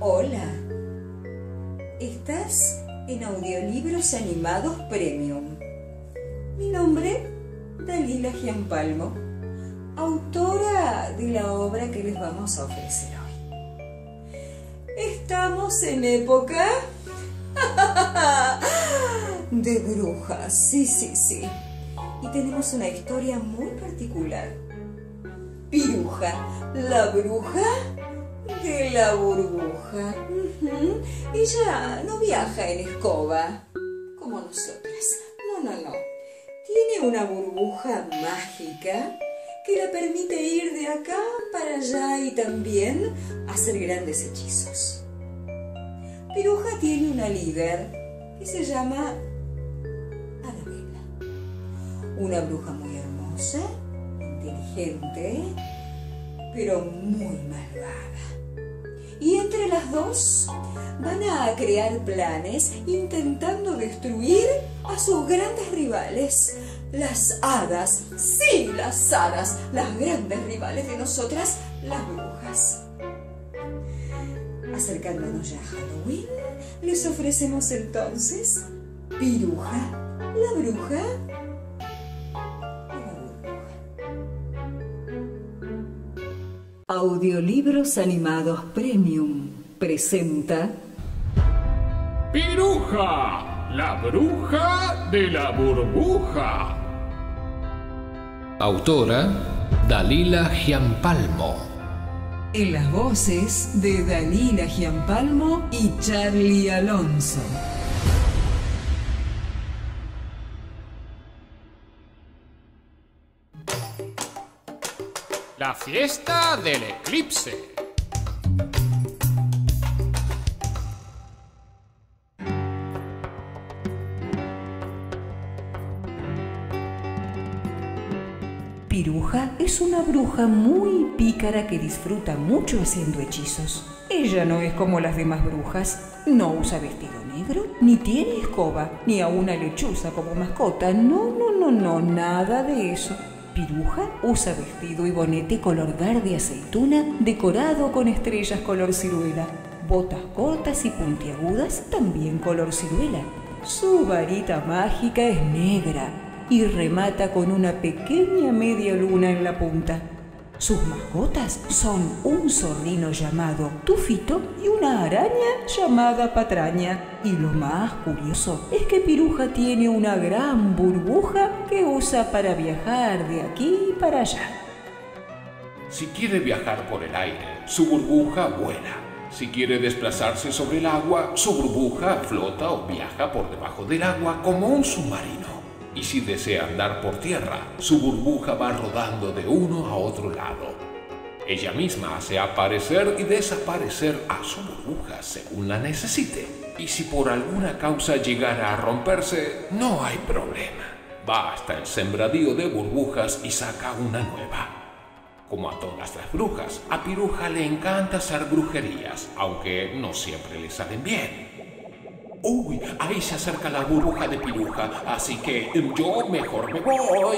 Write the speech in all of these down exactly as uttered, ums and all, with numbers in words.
Hola, estás en Audiolibros Animados Premium. Mi nombre, Dalila Gianpalmo, autora de la obra que les vamos a ofrecer hoy. Estamos en época de brujas, sí, sí, sí. Y tenemos una historia muy particular. Piruja, la bruja de la burbuja. Uh-huh. Ella no viaja en escoba como nosotras. No, no, no. Tiene una burbuja mágica que la permite ir de acá para allá y también hacer grandes hechizos. Piruja tiene una líder que se llama Arabella. Una bruja muy hermosa, inteligente, pero muy malvada. Y entre las dos van a crear planes intentando destruir a sus grandes rivales, las hadas. Sí, las hadas, las grandes rivales de nosotras, las brujas. Acercándonos ya a Halloween, les ofrecemos entonces Piruja, la bruja de la burbuja. Audiolibros Animados Premium presenta Piruja, la bruja de la burbuja. Autora Dalila Gianpalmo. En las voces de Dalila Gianpalmo y Charlie Alonso. La fiesta del eclipse. Piruja es una bruja muy pícara que disfruta mucho haciendo hechizos. Ella no es como las demás brujas. No usa vestido negro, ni tiene escoba, ni a una lechuza como mascota. No, no, no, no, nada de eso. Piruja usa vestido y bonete color verde aceituna decorado con estrellas color ciruela, botas cortas y puntiagudas también color ciruela. Su varita mágica es negra y remata con una pequeña media luna en la punta. Sus mascotas son un zorrino llamado Tufito y una araña llamada Patraña. Y lo más curioso es que Piruja tiene una gran burbuja que usa para viajar de aquí para allá. Si quiere viajar por el aire, su burbuja vuela. Si quiere desplazarse sobre el agua, su burbuja flota o viaja por debajo del agua como un submarino. Y si desea andar por tierra, su burbuja va rodando de uno a otro lado. Ella misma hace aparecer y desaparecer a su burbuja según la necesite. Y si por alguna causa llegara a romperse, no hay problema. Va hasta el sembradío de burbujas y saca una nueva. Como a todas las brujas, a Piruja le encanta hacer brujerías, aunque no siempre le salen bien. Uy, ahí se acerca la burbuja de Piruja, así que yo mejor me voy.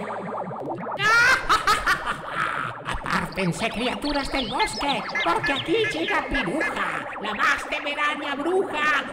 Apártense, criaturas del bosque, porque aquí llega Piruja, la más temeraria bruja.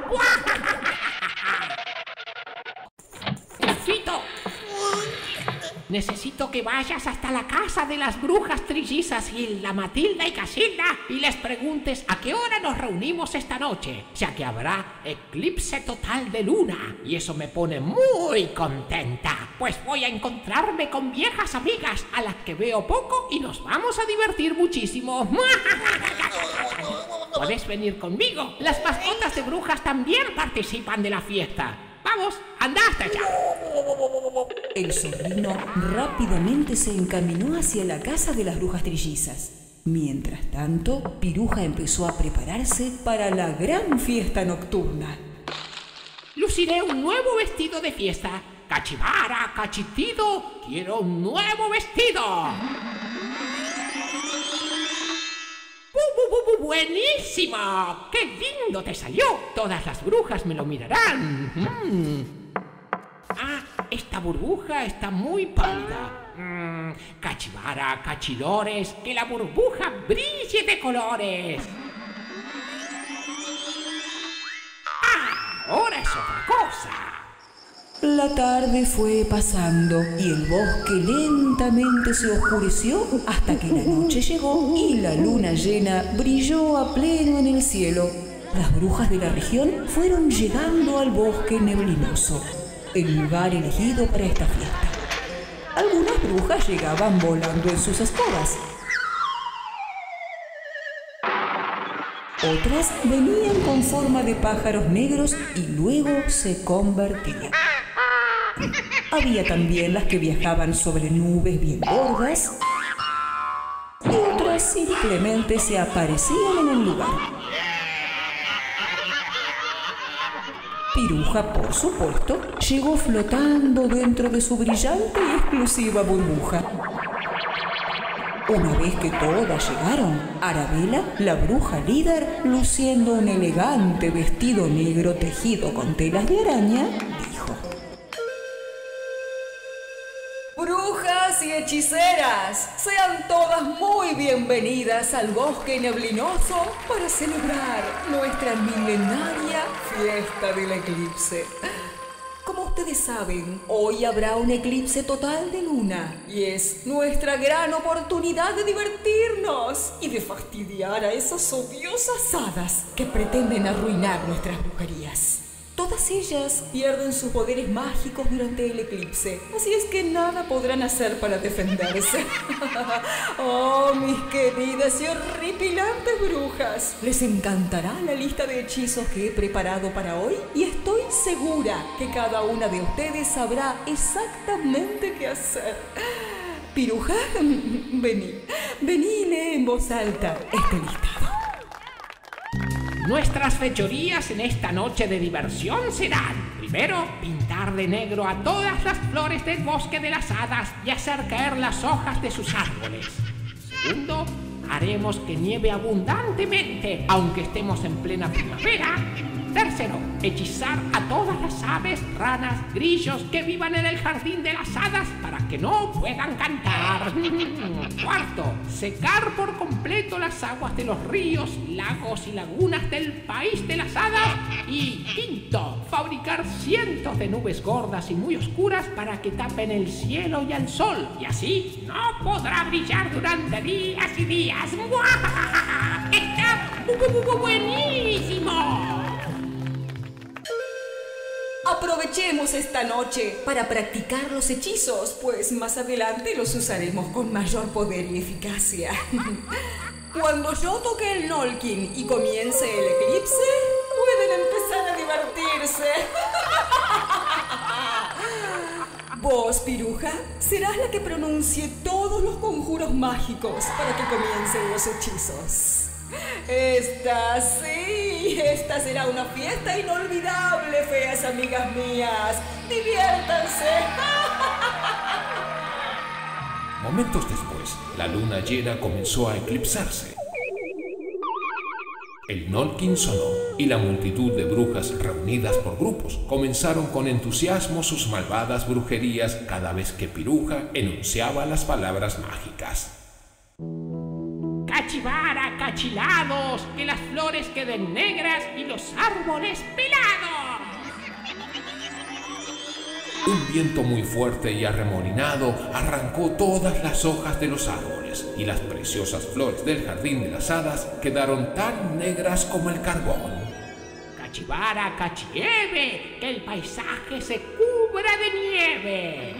¡Tufito! Necesito que vayas hasta la casa de las brujas trillizas Hilda, Matilda y Casilda y les preguntes a qué hora nos reunimos esta noche, ya que habrá eclipse total de luna y eso me pone muy contenta, pues voy a encontrarme con viejas amigas a las que veo poco y nos vamos a divertir muchísimo. ¿Podés venir conmigo? Las mascotas de brujas también participan de la fiesta. ¡Vamos! ¡Anda hasta allá! El zorrino rápidamente se encaminó hacia la casa de las brujas trillizas. Mientras tanto, Piruja empezó a prepararse para la gran fiesta nocturna. Luciré un nuevo vestido de fiesta. ¡Cachivara, cachitido! ¡Quiero un nuevo vestido! ¡Buenísimo! ¡Qué lindo te salió! Todas las brujas me lo mirarán. Mm. Ah, esta burbuja está muy pálida. Mm. Cachivara, cachilores, que la burbuja brille de colores. ahora es otra cosa. La tarde fue pasando y el bosque lentamente se oscureció hasta que la noche llegó y la luna llena brilló a pleno en el cielo. Las brujas de la región fueron llegando al bosque neblinoso, el lugar elegido para esta fiesta. Algunas brujas llegaban volando en sus escobas. Otras venían con forma de pájaros negros y luego se convertían. Había también las que viajaban sobre nubes bien gordas y otras simplemente se aparecían en el lugar. Piruja, por supuesto, llegó flotando dentro de su brillante y exclusiva burbuja. Una vez que todas llegaron, Arabella, la bruja líder, luciendo un elegante vestido negro tejido con telas de araña, dijo: Brujas y hechiceras, sean todas muy bienvenidas al bosque neblinoso para celebrar nuestra milenaria fiesta del eclipse. Como ustedes saben, hoy habrá un eclipse total de luna y es nuestra gran oportunidad de divertirnos y de fastidiar a esas odiosas hadas que pretenden arruinar nuestras brujerías. Todas ellas pierden sus poderes mágicos durante el eclipse, así es que nada podrán hacer para defenderse. Oh, mis queridas y horripilantes brujas, les encantará la lista de hechizos que he preparado para hoy y estoy segura que cada una de ustedes sabrá exactamente qué hacer. Piruja, vení, vení y lee en voz alta este listado. Nuestras fechorías en esta noche de diversión serán: primero, pintar de negro a todas las flores del bosque de las hadas y hacer caer las hojas de sus árboles. Segundo, haremos que nieve abundantemente, aunque estemos en plena primavera. Tercero, hechizar a todas las aves, ranas, grillos que vivan en el jardín de las hadas para que no puedan cantar. Cuarto, secar por completo las aguas de los ríos, lagos y lagunas del país de las hadas. Y quinto, fabricar cientos de nubes gordas y muy oscuras para que tapen el cielo y el sol. Y así no podrá brillar durante días y días. ¡Está buenísimo! Aprovechemos esta noche para practicar los hechizos, pues más adelante los usaremos con mayor poder y eficacia. Cuando yo toque el Nolkin y comience el eclipse, pueden empezar a divertirse. Vos, Piruja, serás la que pronuncie todos los conjuros mágicos para que comiencen los hechizos. Esta, sí, esta será una fiesta inolvidable, feas amigas mías. ¡Diviértanse! Momentos después, la luna llena comenzó a eclipsarse. El Nolkin sonó y la multitud de brujas reunidas por grupos comenzaron con entusiasmo sus malvadas brujerías cada vez que Piruja enunciaba las palabras mágicas. Cachivara, cachilados, que las flores queden negras y los árboles pelados. Un viento muy fuerte y arremolinado arrancó todas las hojas de los árboles y las preciosas flores del jardín de las hadas quedaron tan negras como el carbón. Cachivara, cachieve, que el paisaje se cubra de nieve.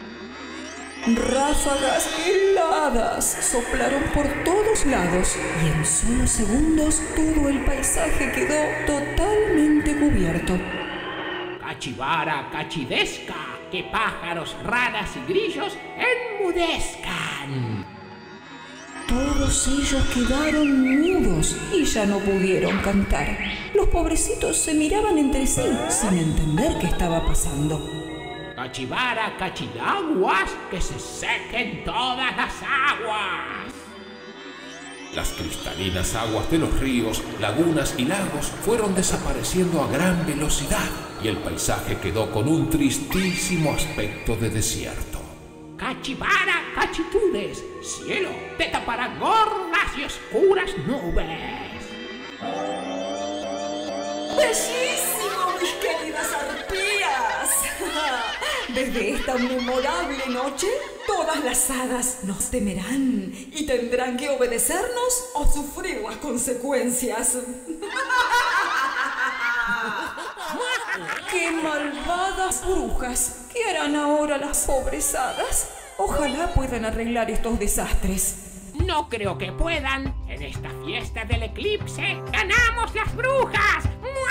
Ráfagas heladas soplaron por todos lados y en solo segundos todo el paisaje quedó totalmente cubierto. Cachivara, cachidesca, que pájaros, ranas y grillos enmudezcan. Todos ellos quedaron mudos y ya no pudieron cantar. Los pobrecitos se miraban entre sí sin entender qué estaba pasando. Cachivara, cachilaguas, que se sequen todas las aguas. Las cristalinas aguas de los ríos, lagunas y lagos fueron desapareciendo a gran velocidad y el paisaje quedó con un tristísimo aspecto de desierto. Cachivara, cachitudes, cielo te tapará gordas y oscuras nubes. ¡Bellísimo, mis queridos! Desde esta memorable noche, todas las hadas nos temerán y tendrán que obedecernos o sufrir las consecuencias. ¡Qué malvadas brujas! ¿Qué harán ahora las pobres hadas? Ojalá puedan arreglar estos desastres. No creo que puedan. En esta fiesta del eclipse, ¡ganamos las brujas!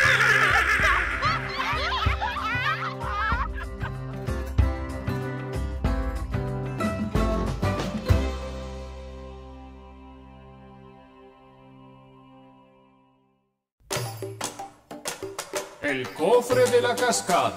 El cofre de la cascada.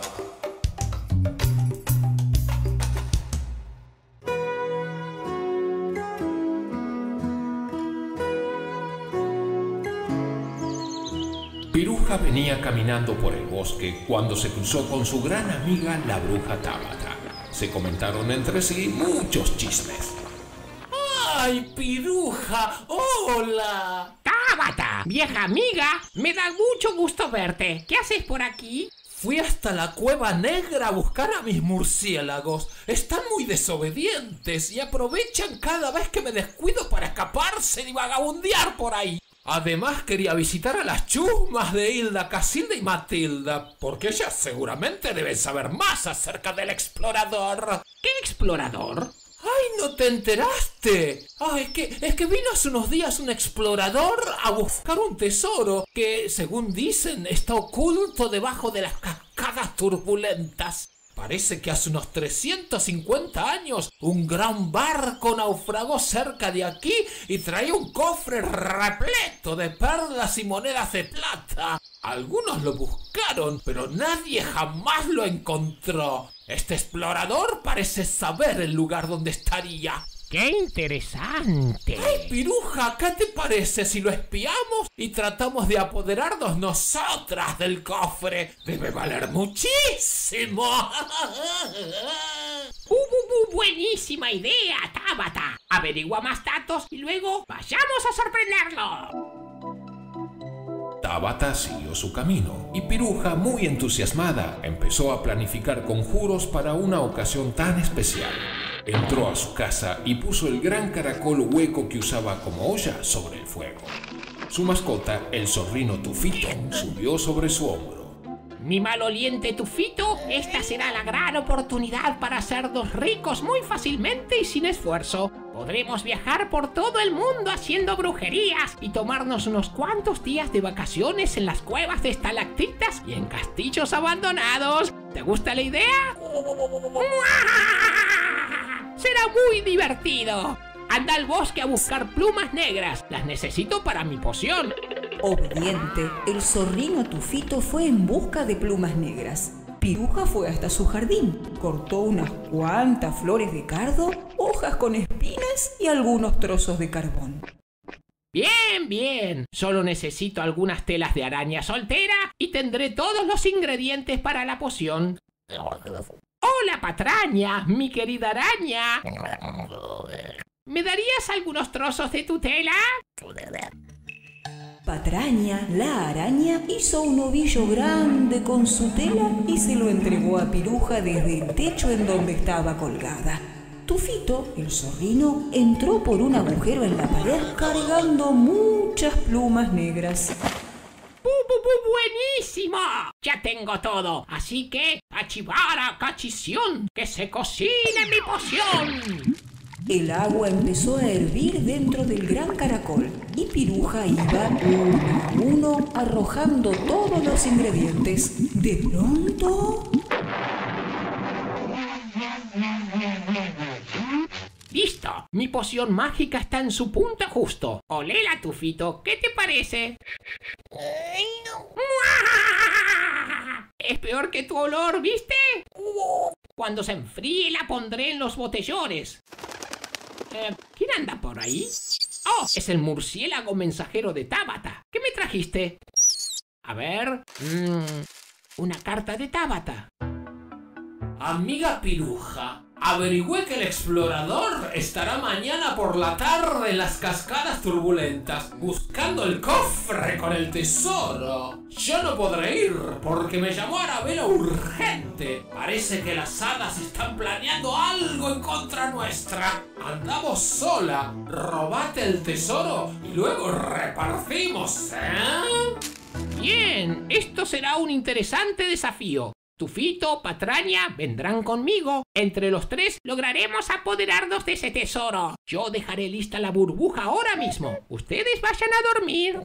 Piruja venía caminando por el bosque cuando se cruzó con su gran amiga la bruja Tábata. Se comentaron entre sí muchos chismes. ¡Ay, Piruja! ¡Hola! ¡Tábata! ¡Vieja amiga! Me da mucho gusto verte. ¿Qué haces por aquí? Fui hasta la Cueva Negra a buscar a mis murciélagos. Están muy desobedientes y aprovechan cada vez que me descuido para escaparse y vagabundear por ahí. Además quería visitar a las chusmas de Hilda, Casilda y Matilda, porque ellas seguramente deben saber más acerca del explorador. ¿Qué explorador? ¡Ay, no te enteraste! ¡Ay, es que, es que vino hace unos días un explorador a buscar un tesoro que, según dicen, está oculto debajo de las cascadas turbulentas! Parece que hace unos trescientos cincuenta años un gran barco naufragó cerca de aquí y traía un cofre repleto de perlas y monedas de plata. Algunos lo buscaron, pero nadie jamás lo encontró. Este explorador parece saber el lugar donde estaría. ¡Qué interesante! ¡Ay, Piruja! ¿Qué te parece si lo espiamos y tratamos de apoderarnos nosotras del cofre? ¡Debe valer muchísimo! ¡Uh, uh, uh! ¡Buenísima idea, Tábata! Averigua más datos y luego vayamos a sorprenderlo. Tábata siguió su camino y Piruja, muy entusiasmada, empezó a planificar conjuros para una ocasión tan especial. Entró a su casa y puso el gran caracol hueco que usaba como olla sobre el fuego. Su mascota, el zorrino Tufito, subió sobre su hombro. Mi maloliente Tufito, esta será la gran oportunidad para hacernos ricos muy fácilmente y sin esfuerzo. Podremos viajar por todo el mundo haciendo brujerías y tomarnos unos cuantos días de vacaciones en las cuevas de estalactitas y en castillos abandonados. ¿Te gusta la idea? Será muy divertido. Anda al bosque a buscar plumas negras. Las necesito para mi poción. Obediente, el zorrino Tufito fue en busca de plumas negras. Piruja fue hasta su jardín, cortó unas cuantas flores de cardo, hojas con espinas y algunos trozos de carbón. Bien, bien. Solo necesito algunas telas de araña soltera y tendré todos los ingredientes para la poción. Hola, patraña, mi querida araña. ¿Me darías algunos trozos de tu tela? Patraña, la araña, hizo un ovillo grande con su tela y se lo entregó a Piruja desde el techo en donde estaba colgada. Tufito, el zorrino, entró por un agujero en la pared cargando muchas plumas negras. ¡Bu, bu, bu! ¡Buenísimo! Ya tengo todo, así que ¡achivara, cachición! ¡Que se cocine mi poción! El agua empezó a hervir dentro del gran caracol y Piruja iba uno a uno arrojando todos los ingredientes. De pronto... ¡Listo! Mi poción mágica está en su punto justo. ¡Olela, Tufito! ¿Qué te parece? Es peor que tu olor, ¿viste? Cuando se enfríe la pondré en los botellones. Eh, ¿Quién anda por ahí? ¡Oh! Es el murciélago mensajero de Tábata. ¿Qué me trajiste? A ver... Mmm, una carta de Tábata. Amiga Piruja, averigüé que el explorador estará mañana por la tarde en las cascadas turbulentas buscando el cofre con el tesoro. Yo no podré ir porque me llamó Arabella urgente. Parece que las hadas están planeando algo en contra nuestra. Andamos sola, robate el tesoro y luego repartimos, ¿eh? Bien, esto será un interesante desafío. Tufito, Patraña, vendrán conmigo. Entre los tres lograremos apoderarnos de ese tesoro. Yo dejaré lista la burbuja ahora mismo. Ustedes vayan a dormir.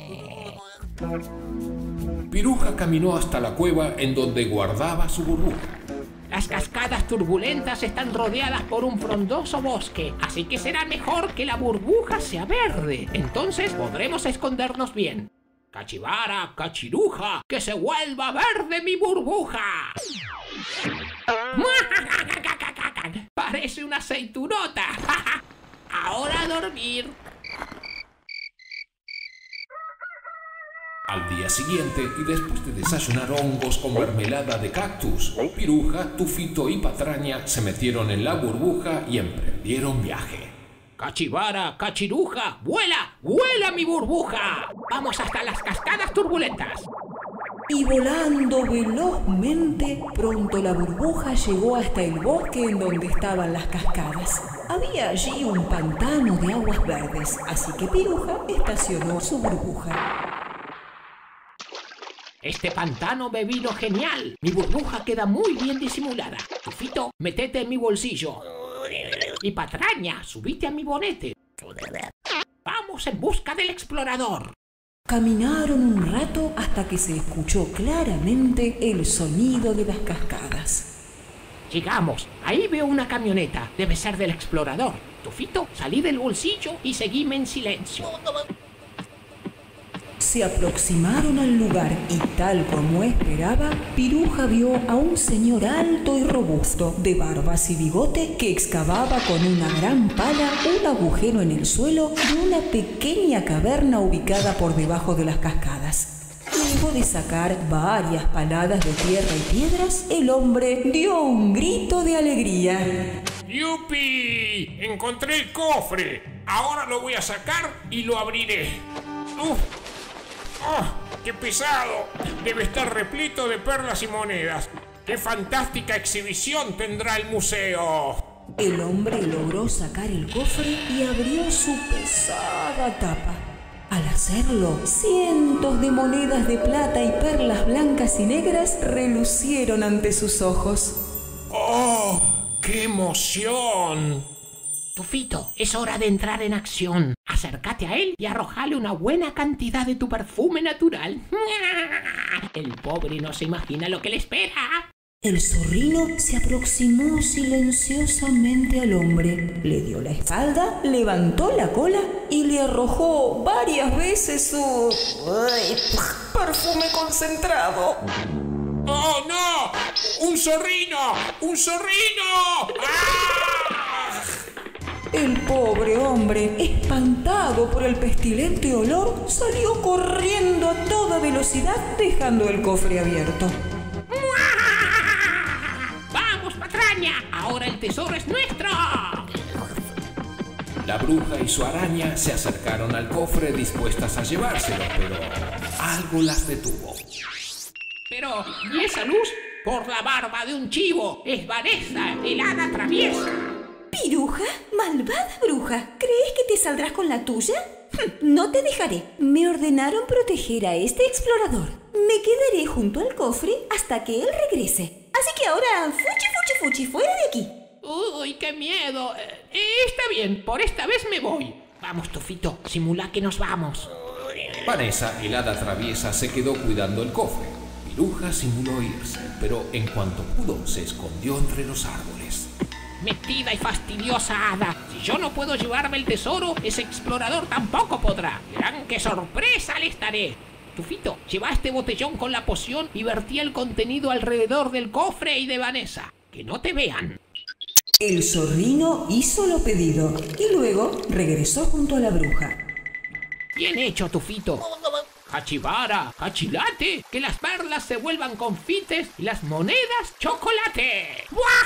Piruja caminó hasta la cueva en donde guardaba su burbuja. Las cascadas turbulentas están rodeadas por un frondoso bosque, así que será mejor que la burbuja sea verde. Entonces podremos escondernos bien. Cachibara, cachiruja, que se vuelva verde mi burbuja. Parece una aceitunota. Ahora a dormir. Al día siguiente, y después de desayunar hongos con mermelada de cactus, Piruja, Tufito y Patraña se metieron en la burbuja y emprendieron viaje. Cachibara, cachiruja, vuela, vuela mi burbuja. Vamos hasta las cascadas turbulentas. Y volando velozmente, pronto la burbuja llegó hasta el bosque en donde estaban las cascadas. Había allí un pantano de aguas verdes, así que Piruja estacionó su burbuja. Este pantano me vino genial. Mi burbuja queda muy bien disimulada. Tufito, metete en mi bolsillo. Y Patraña, subite a mi bonete. Vamos en busca del explorador. Caminaron un rato hasta que se escuchó claramente el sonido de las cascadas. Llegamos. Ahí veo una camioneta. Debe ser del explorador. Tufito, salí del bolsillo y seguime en silencio. Se aproximaron al lugar y tal como esperaba, Piruja vio a un señor alto y robusto, de barbas y bigote, que excavaba con una gran pala un agujero en el suelo de una pequeña caverna ubicada por debajo de las cascadas. Luego de sacar varias paladas de tierra y piedras, el hombre dio un grito de alegría. ¡Yupi! ¡Encontré el cofre! Ahora lo voy a sacar y lo abriré. ¡Uf! ¡Oh, qué pesado! Debe estar repleto de perlas y monedas. ¡Qué fantástica exhibición tendrá el museo! El hombre logró sacar el cofre y abrió su pesada tapa. Al hacerlo, cientos de monedas de plata y perlas blancas y negras relucieron ante sus ojos. ¡Oh, qué emoción! Tufito, es hora de entrar en acción. Acércate a él y arrojale una buena cantidad de tu perfume natural. El pobre no se imagina lo que le espera. El zorrino se aproximó silenciosamente al hombre, le dio la espalda, levantó la cola y le arrojó varias veces su ¡ay! Perfume concentrado. ¡Oh, no! ¡Un zorrino! ¡Un zorrino! ¡Ah! El pobre hombre, espantado por el pestilente olor, salió corriendo a toda velocidad, dejando el cofre abierto. ¡Vamos, Patraña! ¡Ahora el tesoro es nuestro! La bruja y su araña se acercaron al cofre dispuestas a llevárselo, pero algo las detuvo. Pero, ¿y esa luz? Por la barba de un chivo. Es Vanessa, el hada traviesa. ¿Piruja? ¿Malvada bruja? ¿Crees que te saldrás con la tuya? No te dejaré. Me ordenaron proteger a este explorador. Me quedaré junto al cofre hasta que él regrese. Así que ahora, fuchi, fuchi, fuchi, fuera de aquí. ¡Uy, qué miedo! Eh, está bien, por esta vez me voy. Vamos, Tufito, simula que nos vamos. Vanessa, el hada traviesa, se quedó cuidando el cofre. Piruja simuló irse, pero en cuanto pudo, se escondió entre los árboles. Metida y fastidiosa hada. Si yo no puedo llevarme el tesoro, ese explorador tampoco podrá. Verán qué sorpresa les daré. Tufito, lleva este botellón con la poción y vertí el contenido alrededor del cofre y de Vanessa. Que no te vean. El zorrino hizo lo pedido y luego regresó junto a la bruja. Bien hecho, Tufito. Cachibara, cachilate, que las perlas se vuelvan confites y las monedas chocolate.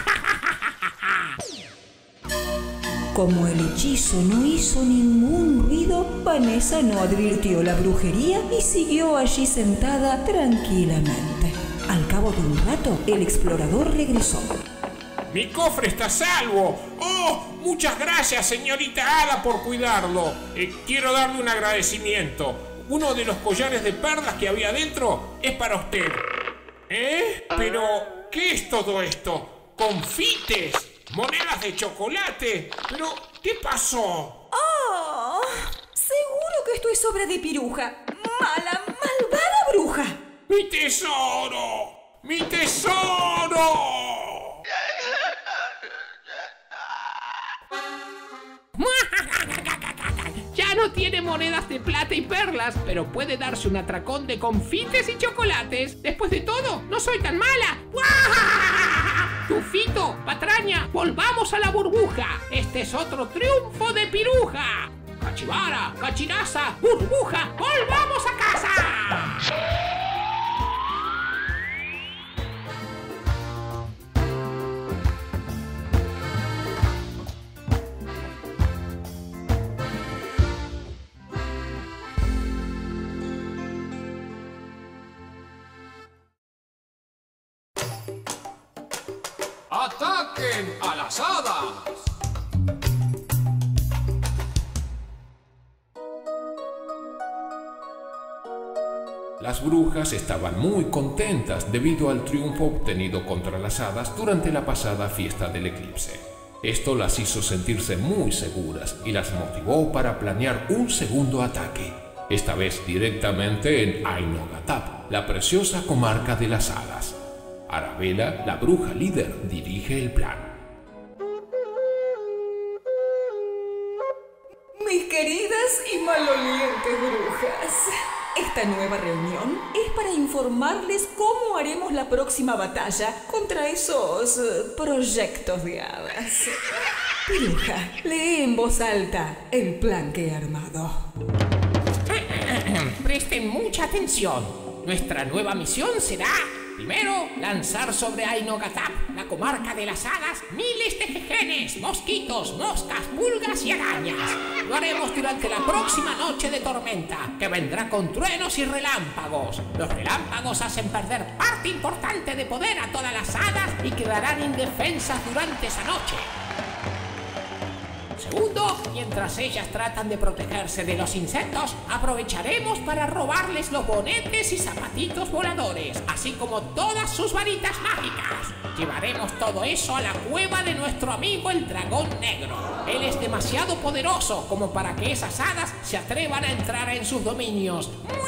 Como el hechizo no hizo ningún ruido, Vanessa no advirtió la brujería y siguió allí sentada tranquilamente. Al cabo de un rato, el explorador regresó. ¡Mi cofre está a salvo! ¡Oh! Muchas gracias, señorita Hada, por cuidarlo. Eh, quiero darle un agradecimiento. Uno de los collares de perlas que había dentro es para usted. ¿Eh? Pero, ¿qué es todo esto? ¿Confites? ¿Monedas de chocolate? ¿Pero qué pasó? ¡Oh! Seguro que esto es obra de Piruja. ¡Mala, malvada bruja! ¡Mi tesoro! ¡Mi tesoro! Ya no tiene monedas de plata y perlas, pero puede darse un atracón de confites y chocolates. Después de todo, no soy tan mala. Tufito, Patraña, volvamos a la burbuja. Este es otro triunfo de Piruja. Cachibara, Cachinaza, burbuja, volvamos a casa. ¡Ataquen a las hadas! Las brujas estaban muy contentas debido al triunfo obtenido contra las hadas durante la pasada fiesta del eclipse. Esto las hizo sentirse muy seguras y las motivó para planear un segundo ataque, esta vez directamente en Ainogatap, la preciosa comarca de las hadas. Arabella, la bruja líder, dirige el plan. Mis queridas y malolientes brujas, esta nueva reunión es para informarles cómo haremos la próxima batalla contra esos uh, proyectos de hadas. Bruja, lee en voz alta el plan que he armado. Presten mucha atención. Nuestra nueva misión será: primero, lanzar sobre Ainogatap, la comarca de las hadas, miles de jejenes, mosquitos, moscas, pulgas y arañas. Lo haremos durante la próxima noche de tormenta, que vendrá con truenos y relámpagos. Los relámpagos hacen perder parte importante de poder a todas las hadas y quedarán indefensas durante esa noche. Segundo, mientras ellas tratan de protegerse de los insectos, aprovecharemos para robarles los bonetes y zapatitos voladores, así como todas sus varitas mágicas. Llevaremos todo eso a la cueva de nuestro amigo el dragón negro. Él es demasiado poderoso como para que esas hadas se atrevan a entrar en sus dominios.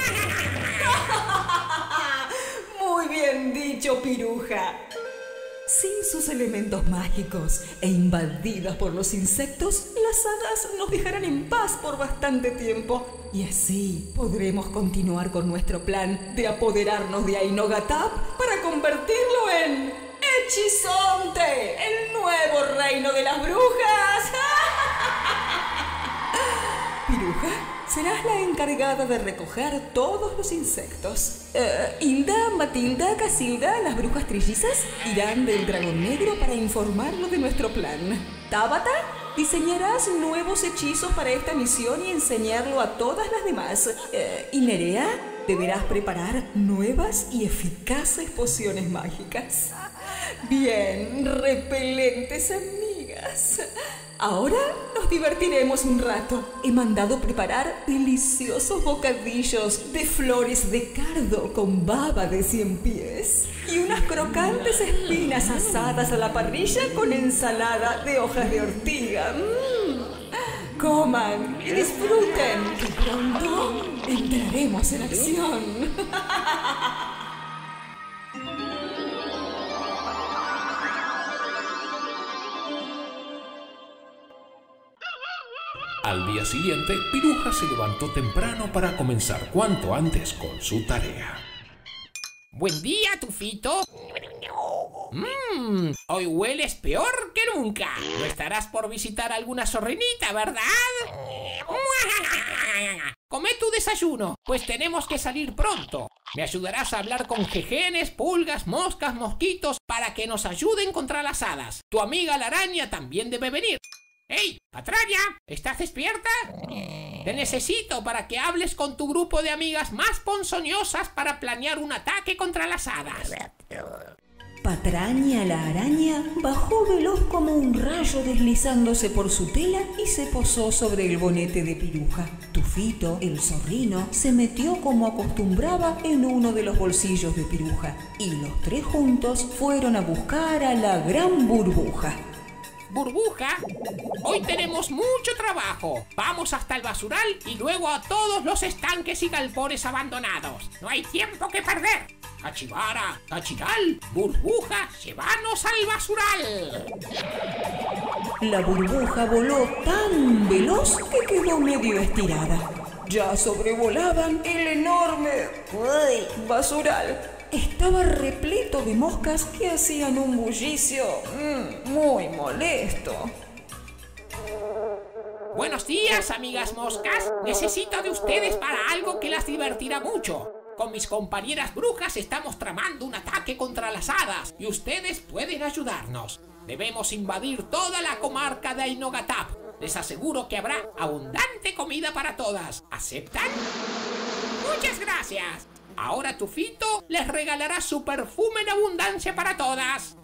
Muy bien dicho, Piruja. Sin sus elementos mágicos e invadidas por los insectos, las hadas nos dejarán en paz por bastante tiempo. Y así podremos continuar con nuestro plan de apoderarnos de Ainogatap para convertirlo en Hechizonte, el nuevo reino de las brujas. Piruja, serás la encargada de recoger todos los insectos. Uh, Hilda, Matilda, Casilda, las brujas trillizas, irán del dragón negro para informarnos de nuestro plan. Tabata, diseñarás nuevos hechizos para esta misión y enseñarlo a todas las demás. Uh, y Nerea, deberás preparar nuevas y eficaces pociones mágicas. Bien, repelentes amigas. Ahora nos divertiremos un rato. He mandado preparar deliciosos bocadillos de flores de cardo con baba de cien pies y unas crocantes espinas asadas a la parrilla con ensalada de hojas de ortiga. ¡Mmm! Coman y disfruten, que pronto entraremos en acción. Al día siguiente, Piruja se levantó temprano para comenzar cuanto antes con su tarea. Buen día, Tufito. Mmm, hoy hueles peor que nunca. No estarás por visitar alguna zorrinita, ¿verdad? Come tu desayuno, pues tenemos que salir pronto. Me ayudarás a hablar con jejenes, pulgas, moscas, mosquitos, para que nos ayuden contra las hadas. Tu amiga la araña también debe venir. ¡Hey, patraña! ¿Estás despierta? Te necesito para que hables con tu grupo de amigas más ponzoñosas para planear un ataque contra las hadas. Patraña la araña bajó veloz como un rayo deslizándose por su tela y se posó sobre el bonete de Piruja. Tufito, el zorrino, se metió como acostumbraba en uno de los bolsillos de Piruja y los tres juntos fueron a buscar a la gran Burbuja. Burbuja, hoy tenemos mucho trabajo. Vamos hasta el basural y luego a todos los estanques y galpones abandonados. No hay tiempo que perder. Cachibara, Cachiral, Burbuja, llévanos al basural. La Burbuja voló tan veloz que quedó medio estirada. Ya sobrevolaban el enorme uy, basural. Estaba repleto de moscas que hacían un bullicio mmm, muy molesto. Buenos días, amigas moscas. Necesito de ustedes para algo que las divertirá mucho. Con mis compañeras brujas estamos tramando un ataque contra las hadas y ustedes pueden ayudarnos. Debemos invadir toda la comarca de Ainogatap. Les aseguro que habrá abundante comida para todas. ¿Aceptan? Muchas gracias. Ahora Tufito les regalará su perfume en abundancia para todas.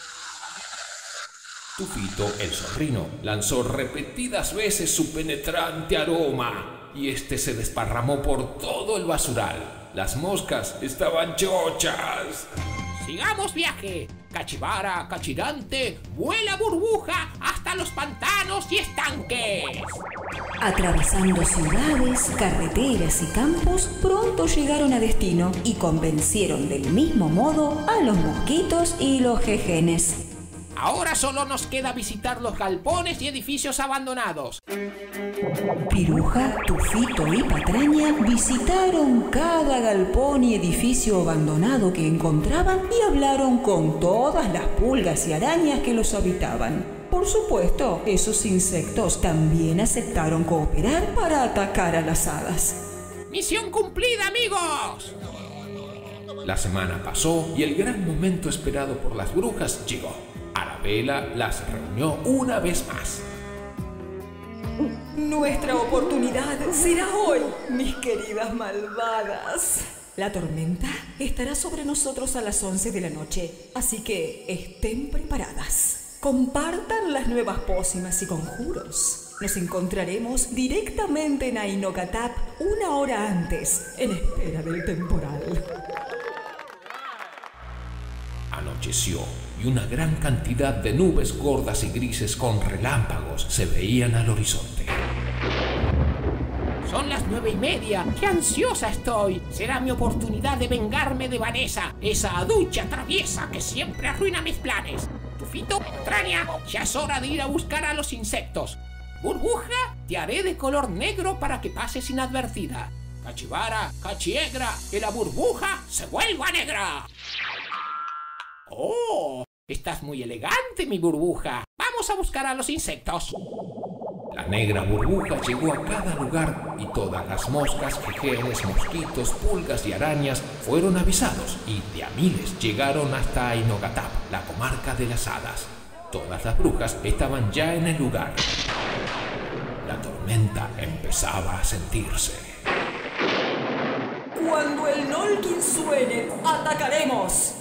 Tufito, el zorrino, lanzó repetidas veces su penetrante aroma y este se desparramó por todo el basural. Las moscas estaban chochas. ¡Sigamos viaje! Cachibara, Cachirante, vuela Burbuja hasta los pantanos y estanques. Atravesando ciudades, carreteras y campos, pronto llegaron a destino y convencieron del mismo modo a los mosquitos y los jejenes. Ahora solo nos queda visitar los galpones y edificios abandonados. Piruja, Tufito y Patraña visitaron cada galpón y edificio abandonado que encontraban y hablaron con todas las pulgas y arañas que los habitaban. Por supuesto, esos insectos también aceptaron cooperar para atacar a las hadas. ¡Misión cumplida, amigos! La semana pasó y el gran momento esperado por las brujas llegó. Arabella las reunió una vez más. Nuestra oportunidad será hoy, mis queridas malvadas. La tormenta estará sobre nosotros a las once de la noche, así que estén preparadas. Compartan las nuevas pócimas y conjuros. Nos encontraremos directamente en Ainogatap una hora antes, en espera del temporal. Anocheció y una gran cantidad de nubes gordas y grises con relámpagos se veían al horizonte. Son las nueve y media. ¡Qué ansiosa estoy! Será mi oportunidad de vengarme de Vanessa, esa aducha traviesa que siempre arruina mis planes. Tufito, Patraña, ya es hora de ir a buscar a los insectos. Burbuja, te haré de color negro para que pases inadvertida. Cachibara, Cachiegra, que la burbuja se vuelva negra. ¡Oh! Estás muy elegante, mi burbuja. Vamos a buscar a los insectos. La negra burbuja llegó a cada lugar y todas las moscas, jejenes, mosquitos, pulgas y arañas fueron avisados y de a miles llegaron hasta Ainogatap, la comarca de las hadas. Todas las brujas estaban ya en el lugar. La tormenta empezaba a sentirse. Cuando el Nolkin suene, atacaremos.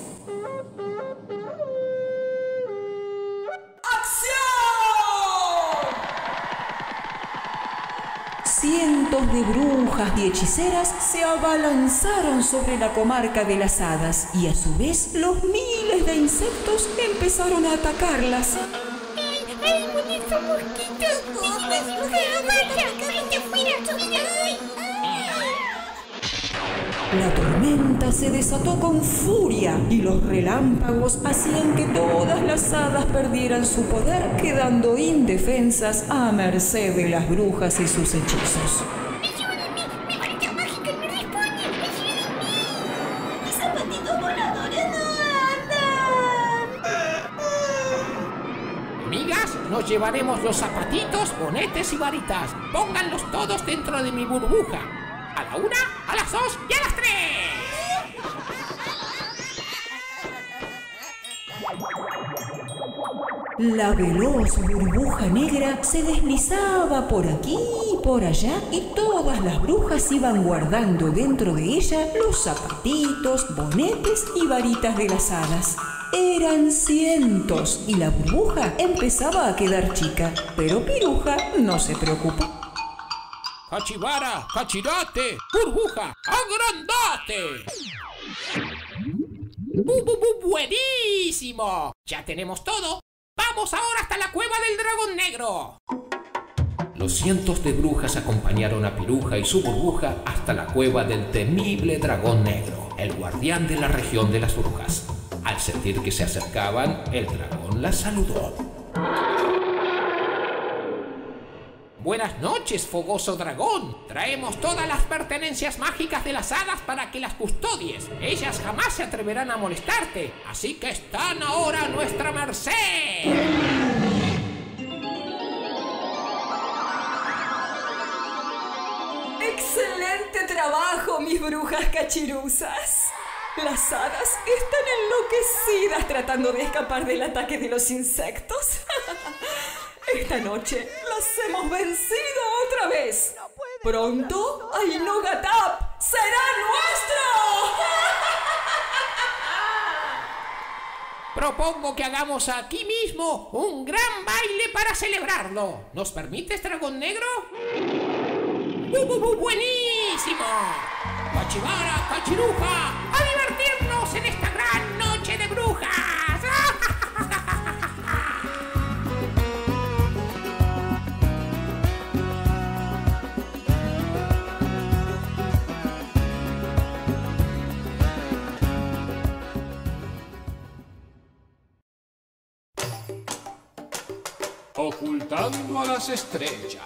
Cientos de brujas y hechiceras se abalanzaron sobre la comarca de las hadas y a su vez los miles de insectos empezaron a atacarlas. ¡Ay, ay, bonito mosquito! ¡Una bruja mala! ¡Vete fuera, fuera! ¡Ay! La tormenta se desató con furia y los relámpagos hacían que todas las hadas perdieran su poder, quedando indefensas a merced de las brujas y sus hechizos. ¡Ayúdame! ¡Mi varita mágica no responde! ¡Ayúdame! ¡Mis zapatitos voladores no andan! Amigas, nos llevaremos los zapatitos, bonetes y varitas. Pónganlos todos dentro de mi burbuja. A la una, a las dos y a las tres. La veloz burbuja negra se deslizaba por aquí y por allá y todas las brujas iban guardando dentro de ella los zapatitos, bonetes y varitas de las hadas. Eran cientos y la burbuja empezaba a quedar chica, pero Piruja no se preocupó. ¡Cachibara! ¡Cachirate! ¡Burbuja! ¡Agrandate! ¡Bu, bu, bu, buenísimo! ¡Ya tenemos todo! ¡Vamos ahora hasta la cueva del dragón negro! Los cientos de brujas acompañaron a Piruja y su burbuja hasta la cueva del temible dragón negro, el guardián de la región de las brujas. Al sentir que se acercaban, el dragón las saludó. Buenas noches, fogoso dragón. Traemos todas las pertenencias mágicas de las hadas para que las custodies. Ellas jamás se atreverán a molestarte, así que están ahora a nuestra merced. ¡Excelente trabajo, mis brujas cachirusas! Las hadas están enloquecidas tratando de escapar del ataque de los insectos. Esta noche las hemos vencido otra vez. Pronto, Ainogatap será nuestro. Propongo que hagamos aquí mismo un gran baile para celebrarlo. ¿Nos permites, dragón negro? ¡Bu, bu, bu, buenísimo! ¡Cachibara, cachiruja! ¡A divertirnos en esta gran noche de brujas! Ocultando a las estrellas.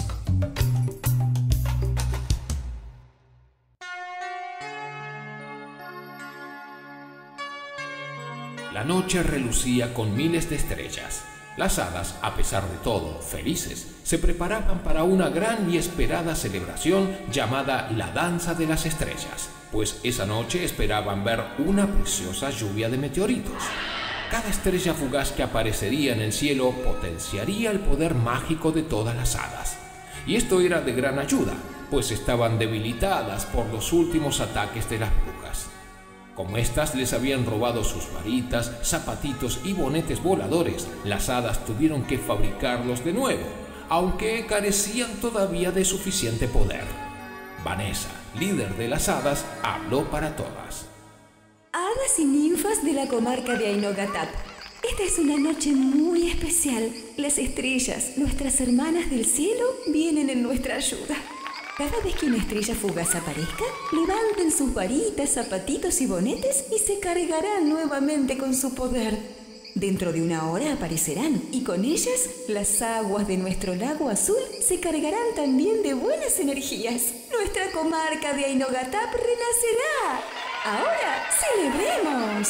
La noche relucía con miles de estrellas. Las hadas, a pesar de todo, felices, se preparaban para una gran y esperada celebración llamada la Danza de las Estrellas, pues esa noche esperaban ver una preciosa lluvia de meteoritos. Cada estrella fugaz que aparecería en el cielo potenciaría el poder mágico de todas las hadas. Y esto era de gran ayuda, pues estaban debilitadas por los últimos ataques de las brujas. Como éstas les habían robado sus varitas, zapatitos y bonetes voladores, las hadas tuvieron que fabricarlos de nuevo, aunque carecían todavía de suficiente poder. Vanessa, líder de las hadas, habló para todas. Hadas y ninfas de la comarca de Ainogatap. Esta es una noche muy especial. Las estrellas, nuestras hermanas del cielo, vienen en nuestra ayuda. Cada vez que una estrella fugaz aparezca, levanten sus varitas, zapatitos y bonetes y se cargarán nuevamente con su poder. Dentro de una hora aparecerán y con ellas las aguas de nuestro lago azul se cargarán también de buenas energías. Nuestra comarca de Ainogatap renacerá. ¡Ahora celebremos!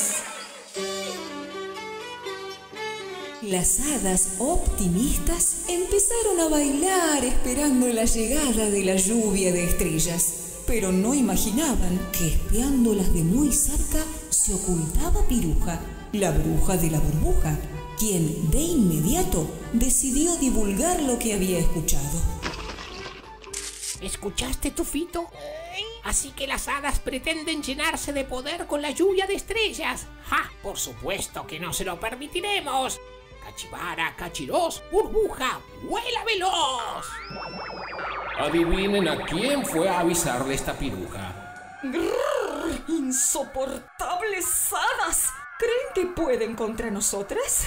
Las hadas optimistas empezaron a bailar esperando la llegada de la lluvia de estrellas, pero no imaginaban que espiándolas de muy cerca se ocultaba Piruja, la bruja de la burbuja, quien de inmediato decidió divulgar lo que había escuchado. ¿Escuchaste, Tufito? Así que las hadas pretenden llenarse de poder con la lluvia de estrellas. ¡Ja! Por supuesto que no se lo permitiremos. Cachibara, Cachiros, burbuja, vuela veloz. Adivinen a quién fue a avisarle esta Piruja. ¡Grrr! ¡Insoportables hadas! ¿Creen que pueden contra nosotras?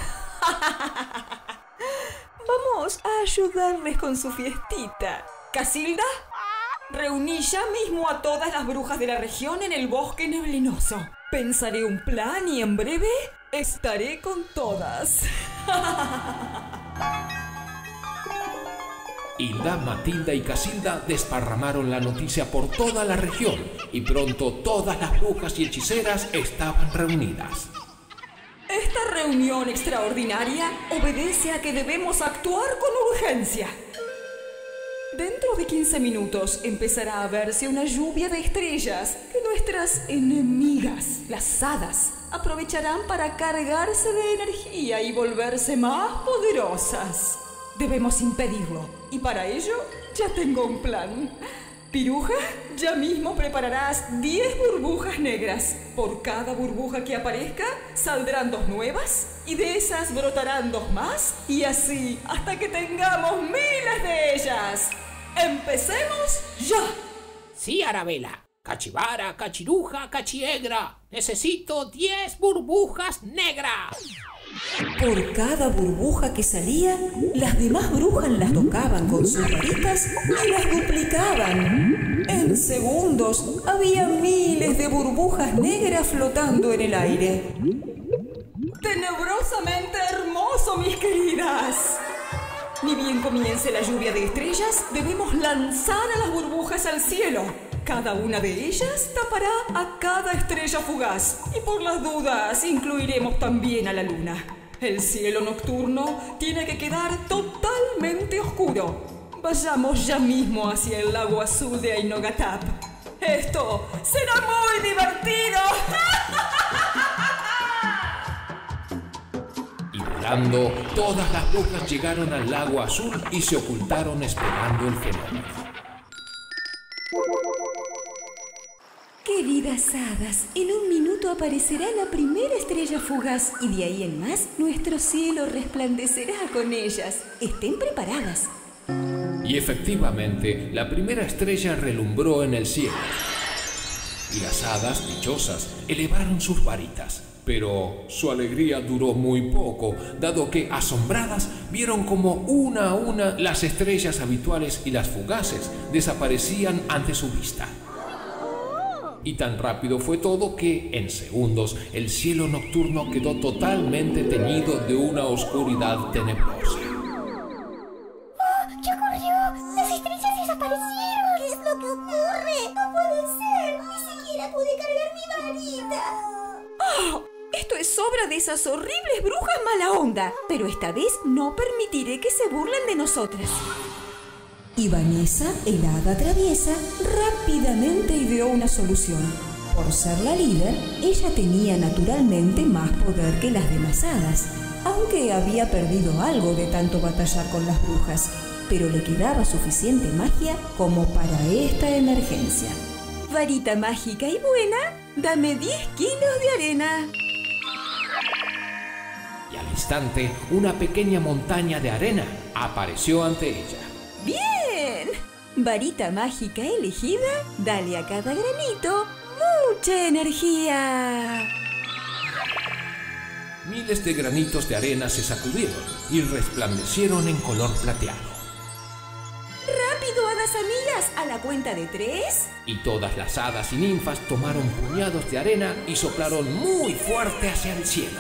Vamos a ayudarles con su fiestita. ¿Casilda? Reuní ya mismo a todas las brujas de la región en el bosque neblinoso. Pensaré un plan y en breve estaré con todas. Hilda, Matilda y Casilda desparramaron la noticia por toda la región y pronto todas las brujas y hechiceras estaban reunidas. Esta reunión extraordinaria obedece a que debemos actuar con urgencia. Dentro de quince minutos empezará a verse una lluvia de estrellas que nuestras enemigas, las hadas, aprovecharán para cargarse de energía y volverse más poderosas. Debemos impedirlo y para ello ya tengo un plan. Piruja, ya mismo prepararás diez burbujas negras. Por cada burbuja que aparezca, saldrán dos nuevas y de esas brotarán dos más y así hasta que tengamos miles de ellas. ¡Empecemos ya! Sí, Arabella. Cachivara, cachiruja, cachiegra. Necesito diez burbujas negras. Por cada burbuja que salía, las demás brujas las tocaban con sus varitas y las duplicaban. En segundos había miles de burbujas negras flotando en el aire. ¡Tenebrosamente hermoso, mis queridas! Ni bien comience la lluvia de estrellas, debemos lanzar a las burbujas al cielo. Cada una de ellas tapará a cada estrella fugaz y por las dudas incluiremos también a la luna. El cielo nocturno tiene que quedar totalmente oscuro. Vayamos ya mismo hacia el lago azul de Ainogatap. ¡Esto será muy divertido! Y volando, todas las brujas llegaron al lago azul y se ocultaron esperando el fenómeno. Queridas hadas, en un minuto aparecerá la primera estrella fugaz y de ahí en más nuestro cielo resplandecerá con ellas. Estén preparadas. Y efectivamente, la primera estrella relumbró en el cielo. Y las hadas, dichosas, elevaron sus varitas. Pero su alegría duró muy poco, dado que, asombradas, vieron como una a una las estrellas habituales y las fugaces desaparecían ante su vista. Y tan rápido fue todo que, en segundos, el cielo nocturno quedó totalmente teñido de una oscuridad tenebrosa. ¡Oh! ¿Qué ocurrió? ¡Las estrellas desaparecieron! ¿Qué es lo que ocurre? ¡No puede ser! ¡Ni siquiera pude cargar mi varita! ¡Oh! Esto es obra de esas horribles brujas mala onda. Pero esta vez no permitiré que se burlen de nosotras. Y Vanessa, el hada traviesa, rápidamente ideó una solución. Por ser la líder, ella tenía naturalmente más poder que las demás hadas, aunque había perdido algo de tanto batallar con las brujas, pero le quedaba suficiente magia como para esta emergencia. Varita mágica y buena, dame diez kilos de arena. Y al instante, una pequeña montaña de arena apareció ante ella. ¡Bien! Varita mágica elegida, dale a cada granito mucha energía. Miles de granitos de arena se sacudieron y resplandecieron en color plateado. ¡Rápido, hadas amigas! A la cuenta de tres. Y todas las hadas y ninfas tomaron puñados de arena y soplaron muy fuerte hacia el cielo.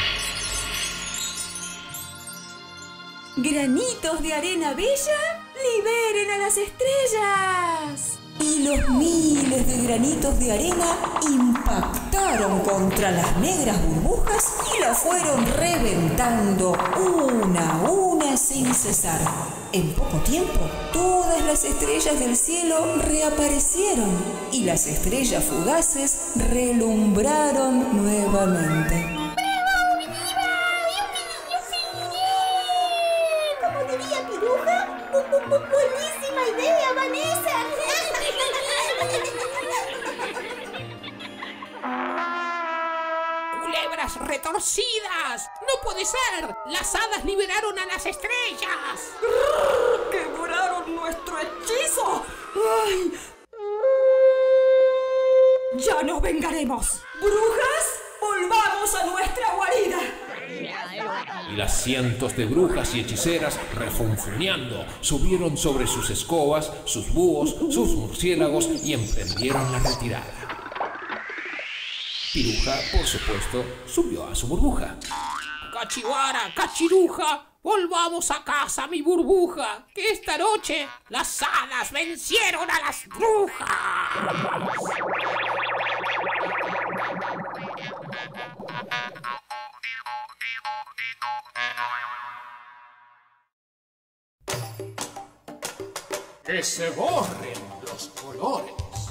Granitos de arena bella, liberen a las estrellas. Y los miles de granitos de arena impactaron contra las negras burbujas y las fueron reventando una a una sin cesar. En poco tiempo, todas las estrellas del cielo reaparecieron y las estrellas fugaces relumbraron nuevamente. ¡Buenísima idea, Vanessa! ¡Culebras retorcidas! ¡No puede ser! ¡Las hadas liberaron a las estrellas! ¡Quebraron nuestro hechizo! ¡Ay! ¡Ya nos vengaremos! ¡Brujas, volvamos a nuestra guarida! Y las cientos de brujas y hechiceras, refunfuñando, subieron sobre sus escobas, sus búhos, sus murciélagos y emprendieron la retirada. Piruja, por supuesto, subió a su burbuja. ¡Cachivara, cachiruja! ¡Volvamos a casa, mi burbuja! ¡Que esta noche las hadas vencieron a las brujas! Que se borren los colores.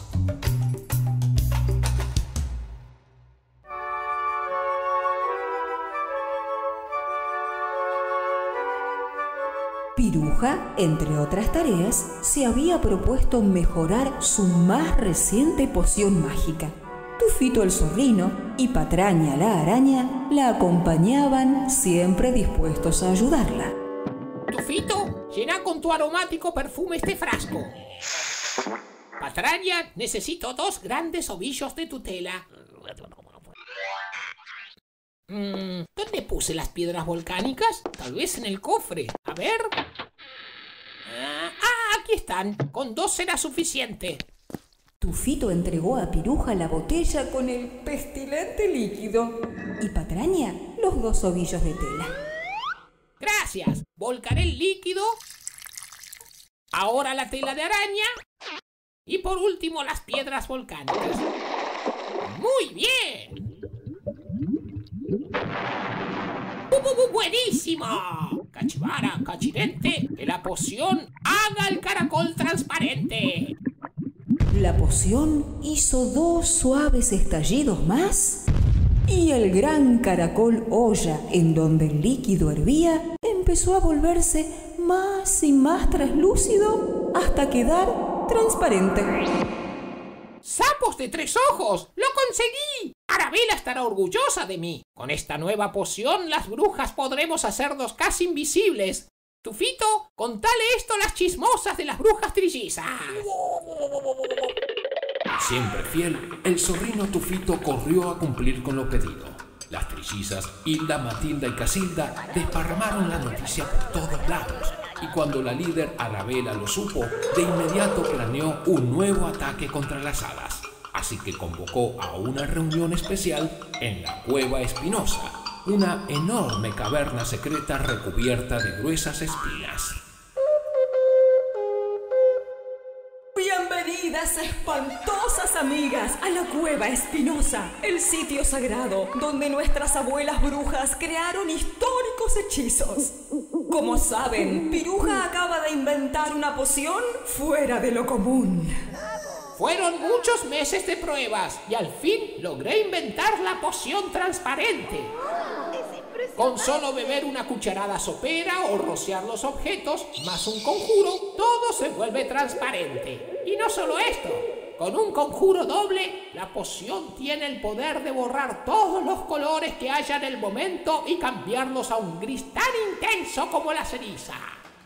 Piruja, entre otras tareas, se había propuesto mejorar su más reciente poción mágica. Tufito el zorrino y Patraña la araña la acompañaban, siempre dispuestos a ayudarla. Tufito, llena con tu aromático perfume este frasco. Patraña, necesito dos grandes ovillos de tu tela. Mm, ¿Dónde puse las piedras volcánicas? Tal vez en el cofre. A ver. Ah, ah, aquí están. Con dos será suficiente. Tufito entregó a Piruja la botella con el pestilente líquido y Patraña los dos ovillos de tela. Gracias. Volcaré el líquido. Ahora la tela de araña. Y por último las piedras volcánicas. ¡Muy bien! ¡Bu, buenísimo! Cachivara, cachirente, que la poción haga el caracol transparente. La poción hizo dos suaves estallidos más y el gran caracol olla en donde el líquido hervía empezó a volverse más y más translúcido hasta quedar transparente. ¡Sapos de tres ojos! ¡Lo conseguí! Arabella estará orgullosa de mí. Con esta nueva poción las brujas podremos hacernos casi invisibles. Tufito, contale esto a las chismosas de las brujas trillizas. Siempre fiel, el zorrino Tufito corrió a cumplir con lo pedido. Las trillizas, Hilda, Matilda y Casilda, desparramaron la noticia por todos lados. Y cuando la líder Arabella lo supo, de inmediato planeó un nuevo ataque contra las hadas. Así que convocó a una reunión especial en la Cueva Espinosa, una enorme caverna secreta recubierta de gruesas espinas. Bienvenidas, espantosas amigas, a la Cueva Espinosa, el sitio sagrado donde nuestras abuelas brujas crearon históricos hechizos. Como saben, Piruja acaba de inventar una poción fuera de lo común. Fueron muchos meses de pruebas y al fin logré inventar la poción transparente. Con solo beber una cucharada sopera o rociar los objetos, más un conjuro, todo se vuelve transparente. Y no solo esto, con un conjuro doble, la poción tiene el poder de borrar todos los colores que haya en el momento y cambiarlos a un gris tan intenso como la ceniza.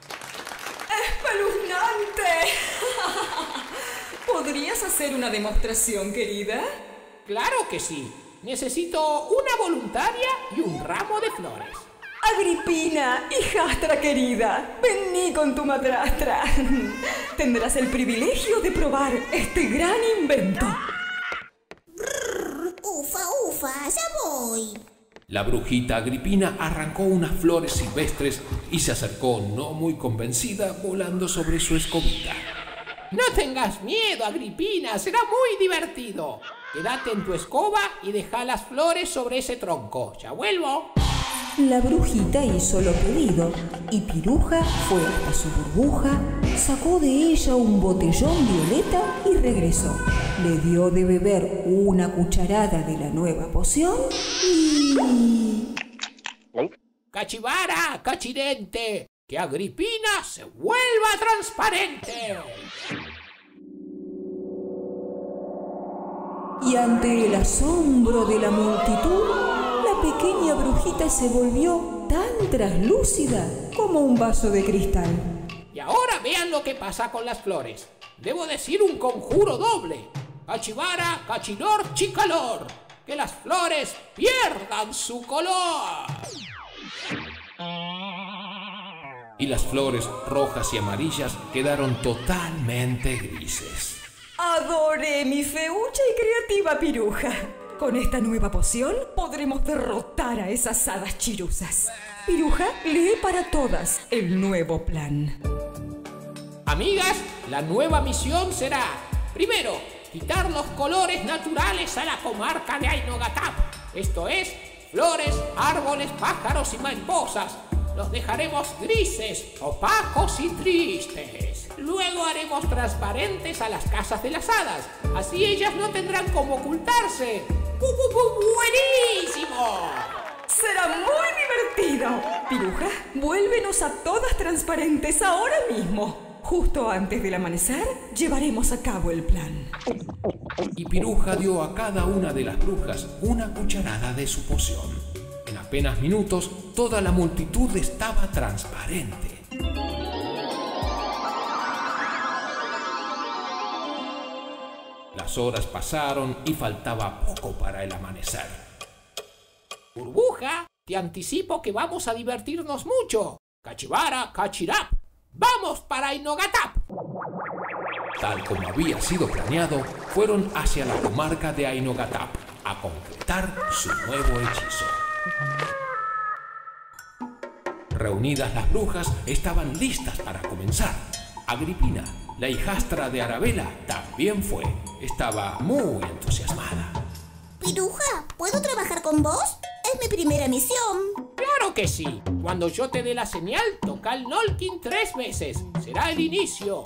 ¡Espeluznante! ¿Podrías hacer una demostración, querida? Claro que sí. Necesito una voluntaria y un ramo de flores. Agripina, hijastra querida, vení con tu madrastra. Tendrás el privilegio de probar este gran invento. Brrr, ufa, ufa, ya voy. La brujita Agripina arrancó unas flores silvestres y se acercó no muy convencida volando sobre su escobita. No tengas miedo, Agripina, será muy divertido. Quédate en tu escoba y deja las flores sobre ese tronco. ¡Ya vuelvo! La brujita hizo lo pedido y Piruja fue hasta su burbuja, sacó de ella un botellón violeta y regresó. Le dio de beber una cucharada de la nueva poción y... ¡Cachivara, cachirente! ¡Que Agripina se vuelva transparente! Y ante el asombro de la multitud, la pequeña brujita se volvió tan translúcida como un vaso de cristal. Y ahora vean lo que pasa con las flores. Debo decir un conjuro doble. Cachivara, cachilor, chicalor. Que las flores pierdan su color. Y las flores rojas y amarillas quedaron totalmente grises. Adoré mi feucha y creativa Piruja. Con esta nueva poción podremos derrotar a esas hadas chirusas. Piruja, lee para todas el nuevo plan. Amigas, la nueva misión será: primero, quitar los colores naturales a la comarca de Ainogatap. Esto es, flores, árboles, pájaros y mariposas. Los dejaremos grises, opacos y tristes. Luego haremos transparentes a las casas de las hadas. Así ellas no tendrán cómo ocultarse. ¡Buenísimo! Será muy divertido. Piruja, vuélvenos a todas transparentes ahora mismo. Justo antes del amanecer, llevaremos a cabo el plan. Y Piruja dio a cada una de las brujas una cucharada de su poción. En apenas minutos, toda la multitud estaba transparente. Las horas pasaron y faltaba poco para el amanecer. Burbuja, te anticipo que vamos a divertirnos mucho. Cachibara, cachirap. ¡Vamos para Ainogatap! Tal como había sido planeado, fueron hacia la comarca de Ainogatap a completar su nuevo hechizo. Reunidas las brujas, estaban listas para comenzar. Agripina, la hijastra de Arabella, también fue. Estaba muy entusiasmada. Piruja, ¿puedo trabajar con vos? Es mi primera misión. ¡Claro que sí! Cuando yo te dé la señal, toca el Nolkin tres veces. Será el inicio.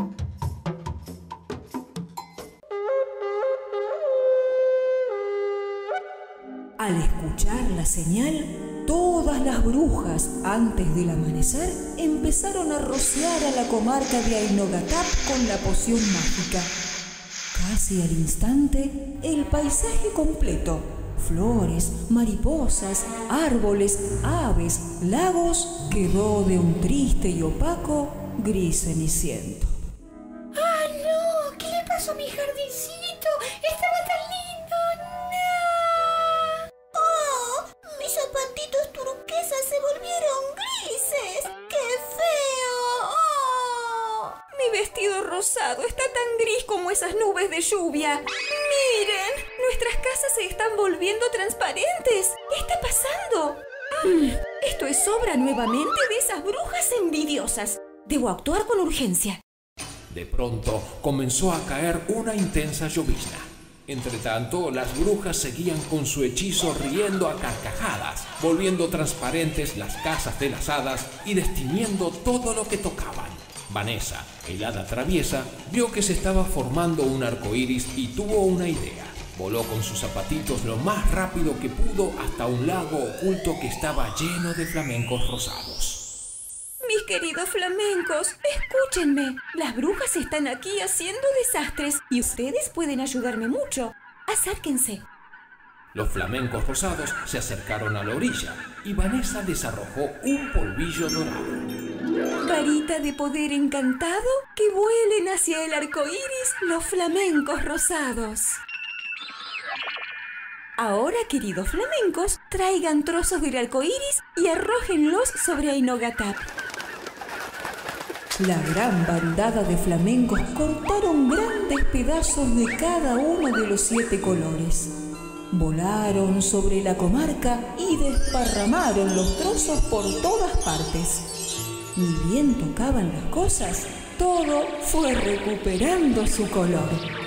Al escuchar la señal, todas las brujas, antes del amanecer, empezaron a rociar a la comarca de Ainogatap con la poción mágica. Casi al instante, el paisaje completo, flores, mariposas, árboles, aves, lagos, quedó de un triste y opaco gris ceniciento. ¡Ah, no! ¿Qué le pasó a mi jardincito? ¡Estaba tan lindo! ¡No! ¡Oh! Mis zapatitos turquesas se volvieron grises. ¡Qué feo! ¡Oh! Mi vestido rosado está tan gris como esas nubes de lluvia. ¡Miren! Nuestras casas se están volviendo transparentes. ¿Qué está pasando? Mm, esto es obra nuevamente de esas brujas envidiosas. Debo actuar con urgencia. De pronto comenzó a caer una intensa llovizna. Entretanto, las brujas seguían con su hechizo riendo a carcajadas, volviendo transparentes las casas de las hadas y destiñendo todo lo que tocaban. Vanessa, el hada traviesa, vio que se estaba formando un arco iris y tuvo una idea. Voló con sus zapatitos lo más rápido que pudo hasta un lago oculto que estaba lleno de flamencos rosados. Mis queridos flamencos, escúchenme. Las brujas están aquí haciendo desastres y ustedes pueden ayudarme mucho. Acérquense. Los flamencos rosados se acercaron a la orilla y Vanessa les arrojó un polvillo dorado. Varita de poder encantado, que vuelen hacia el arco iris los flamencos rosados. Ahora, queridos flamencos, traigan trozos del arco iris y arrójenlos sobre Ainogatap. La gran bandada de flamencos cortaron grandes pedazos de cada uno de los siete colores. Volaron sobre la comarca y desparramaron los trozos por todas partes. Ni bien tocaban las cosas, todo fue recuperando su color.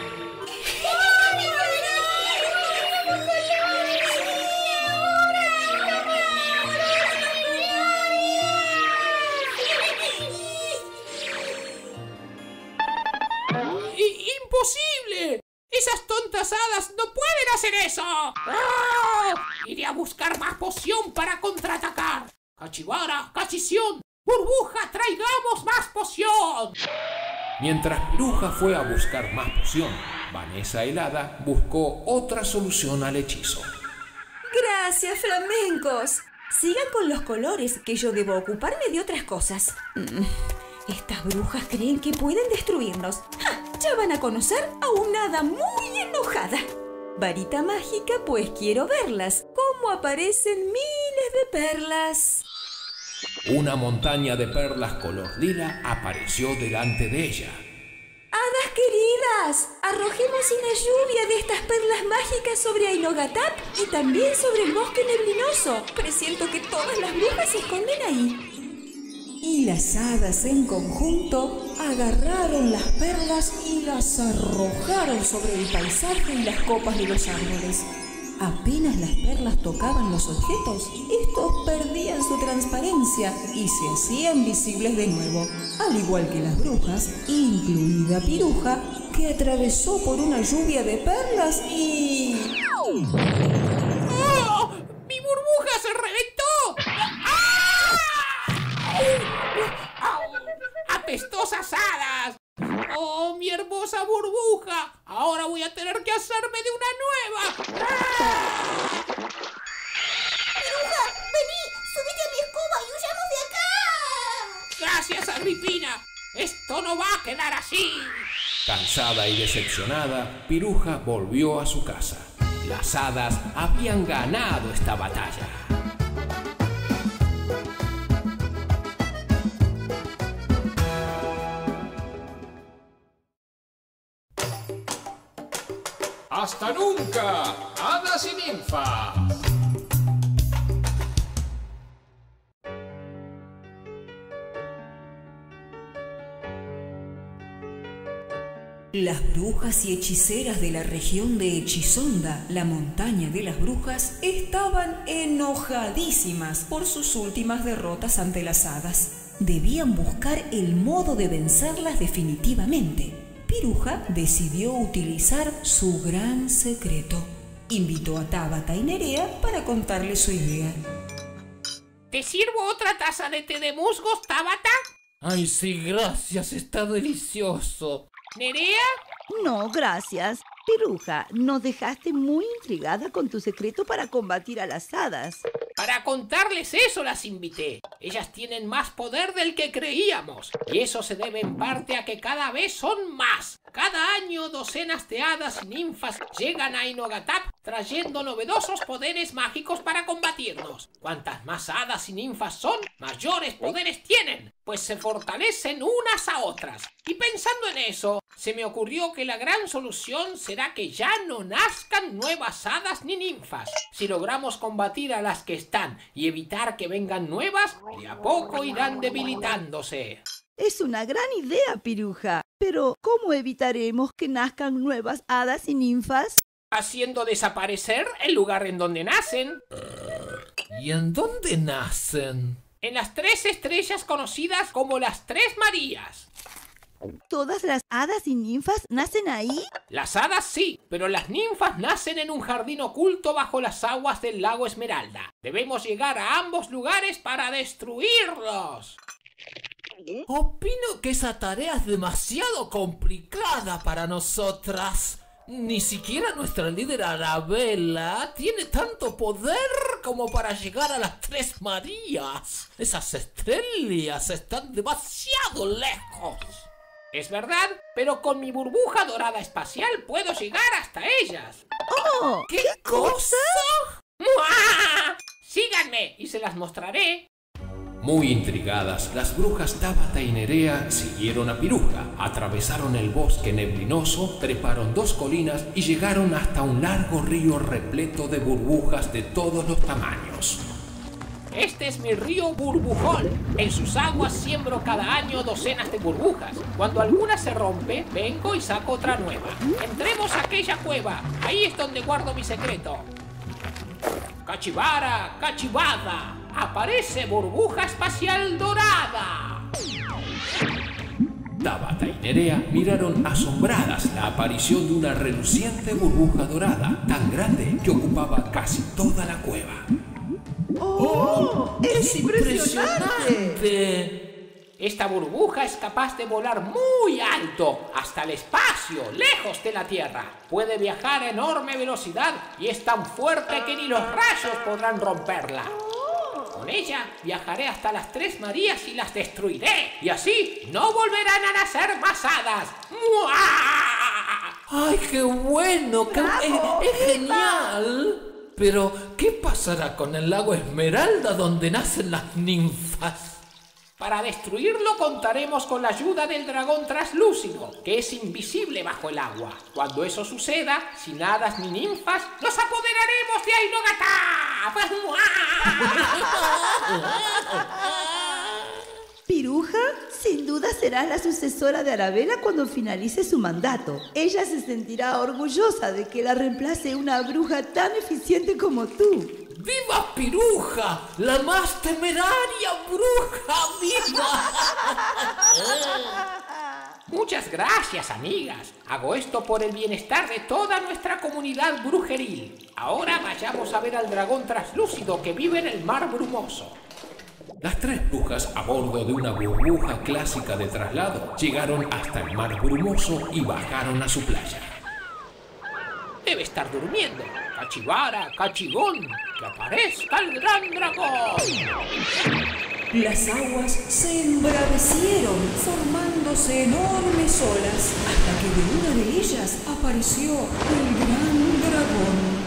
¡Imposible! ¡Esas tontas hadas no pueden hacer eso! ¡Oh! Iré a buscar más poción para contraatacar. Cachibara, cachición, burbuja, traigamos más poción. Mientras Piruja fue a buscar más poción, Vanessa helada buscó otra solución al hechizo. Gracias, flamencos. Sigan con los colores, que yo debo ocuparme de otras cosas. Mm, estas brujas creen que pueden destruirnos. ¡Ja! Ya van a conocer a una hada muy enojada. Varita mágica, pues quiero verlas. Cómo aparecen miles de perlas. Una montaña de perlas color lila apareció delante de ella. ¡Hadas queridas! Arrojemos una lluvia de estas perlas mágicas sobre Ainogatap y también sobre el bosque neblinoso. Presiento que todas las brujas se esconden ahí. Y las hadas en conjunto agarraron las perlas y las arrojaron sobre el paisaje y las copas de los árboles. apenas las perlas tocaban los objetos, estos perdían su transparencia y se hacían visibles de nuevo, al igual que las brujas, incluida Piruja, que atravesó por una lluvia de perlas y... ¡Oh! ¡Mi burbuja se reventó! ¡Ah! ¡Apestosas hadas! ¡Oh, mi hermosa burbuja! Ahora voy a tener que hacerme de una nueva. ¡Ah! ¡Piruja, vení! ¡Subite a mi escoba y huyamos de acá! ¡Gracias, Agripina! ¡Esto no va a quedar así! Cansada y decepcionada, Piruja volvió a su casa. Las hadas habían ganado esta batalla. ¡Hasta nunca, hadas y ninfas! Las brujas y hechiceras de la región de Hechizonda, la montaña de las brujas, estaban enojadísimas por sus últimas derrotas ante las hadas. Debían buscar el modo de vencerlas definitivamente. Piruja decidió utilizar su gran secreto. Invitó a Tabata y Nerea para contarle su idea. ¿Te sirvo otra taza de té de musgos, Tabata? Ay, sí, gracias, está delicioso. ¿Nerea? No, gracias. Piruja, nos dejaste muy intrigada con tu secreto para combatir a las hadas. Para contarles eso las invité. Ellas tienen más poder del que creíamos. Y eso se debe en parte a que cada vez son más. Cada año docenas de hadas y ninfas llegan a Inogatap trayendo novedosos poderes mágicos para combatirnos. Cuantas más hadas y ninfas son, mayores poderes tienen, pues se fortalecen unas a otras. Y pensando en eso, se me ocurrió que la gran solución será que ya no nazcan nuevas hadas ni ninfas. Si logramos combatir a las que están y evitar que vengan nuevas, de a poco irán debilitándose. Es una gran idea, Piruja. Pero, ¿cómo evitaremos que nazcan nuevas hadas y ninfas? Haciendo desaparecer el lugar en donde nacen. ¿Y en dónde nacen? En las tres estrellas conocidas como las Tres Marías. ¿Todas las hadas y ninfas nacen ahí? Las hadas sí, pero las ninfas nacen en un jardín oculto bajo las aguas del lago Esmeralda. Debemos llegar a ambos lugares para destruirlos. Opino que esa tarea es demasiado complicada para nosotras. Ni siquiera nuestra líder Arabella tiene tanto poder como para llegar a las Tres Marías. Esas estrellas están demasiado lejos. Es verdad, pero con mi burbuja dorada espacial puedo llegar hasta ellas. ¡Oh! ¿Qué, ¿Qué cosa? ¡Muah! Síganme y se las mostraré. Muy intrigadas, las brujas Tabata y Nerea siguieron a Piruja, atravesaron el bosque neblinoso, treparon dos colinas y llegaron hasta un largo río repleto de burbujas de todos los tamaños. Este es mi río Burbujón. En sus aguas siembro cada año docenas de burbujas. Cuando alguna se rompe, vengo y saco otra nueva. Entremos a aquella cueva. Ahí es donde guardo mi secreto. ¡Cachivara! ¡Cachivada! ¡Aparece burbuja espacial dorada! Tabata y Nerea miraron asombradas la aparición de una reluciente burbuja dorada, tan grande que ocupaba casi toda la cueva. ¡Oh! ¡Es impresionante! Esta burbuja es capaz de volar muy alto, hasta el espacio, lejos de la Tierra. Puede viajar a enorme velocidad y es tan fuerte que ni los rayos podrán romperla. Con ella viajaré hasta las Tres Marías y las destruiré. Y así no volverán a nacer más hadas. ¡Muah! ¡Ay, qué bueno! Qué, es, es genial! Pero, ¿qué pasará con el lago Esmeralda donde nacen las ninfas? Para destruirlo contaremos con la ayuda del dragón traslúcido, que es invisible bajo el agua. Cuando eso suceda, sin hadas ni ninfas, nos apoderaremos de Ainogatap. Piruja Piruja, sin duda serás la sucesora de Arabella cuando finalice su mandato. Ella se sentirá orgullosa de que la reemplace una bruja tan eficiente como tú. ¡Viva Piruja! ¡La más temeraria bruja viva! Muchas gracias, amigas. Hago esto por el bienestar de toda nuestra comunidad brujeril. Ahora vayamos a ver al dragón traslúcido que vive en el mar brumoso. Las tres brujas, a bordo de una burbuja clásica de traslado, llegaron hasta el mar brumoso y bajaron a su playa. Debe estar durmiendo. Cachivara, cachigón, que aparezca el gran dragón. Las aguas se embravecieron, formándose enormes olas, hasta que de una de ellas apareció el gran dragón.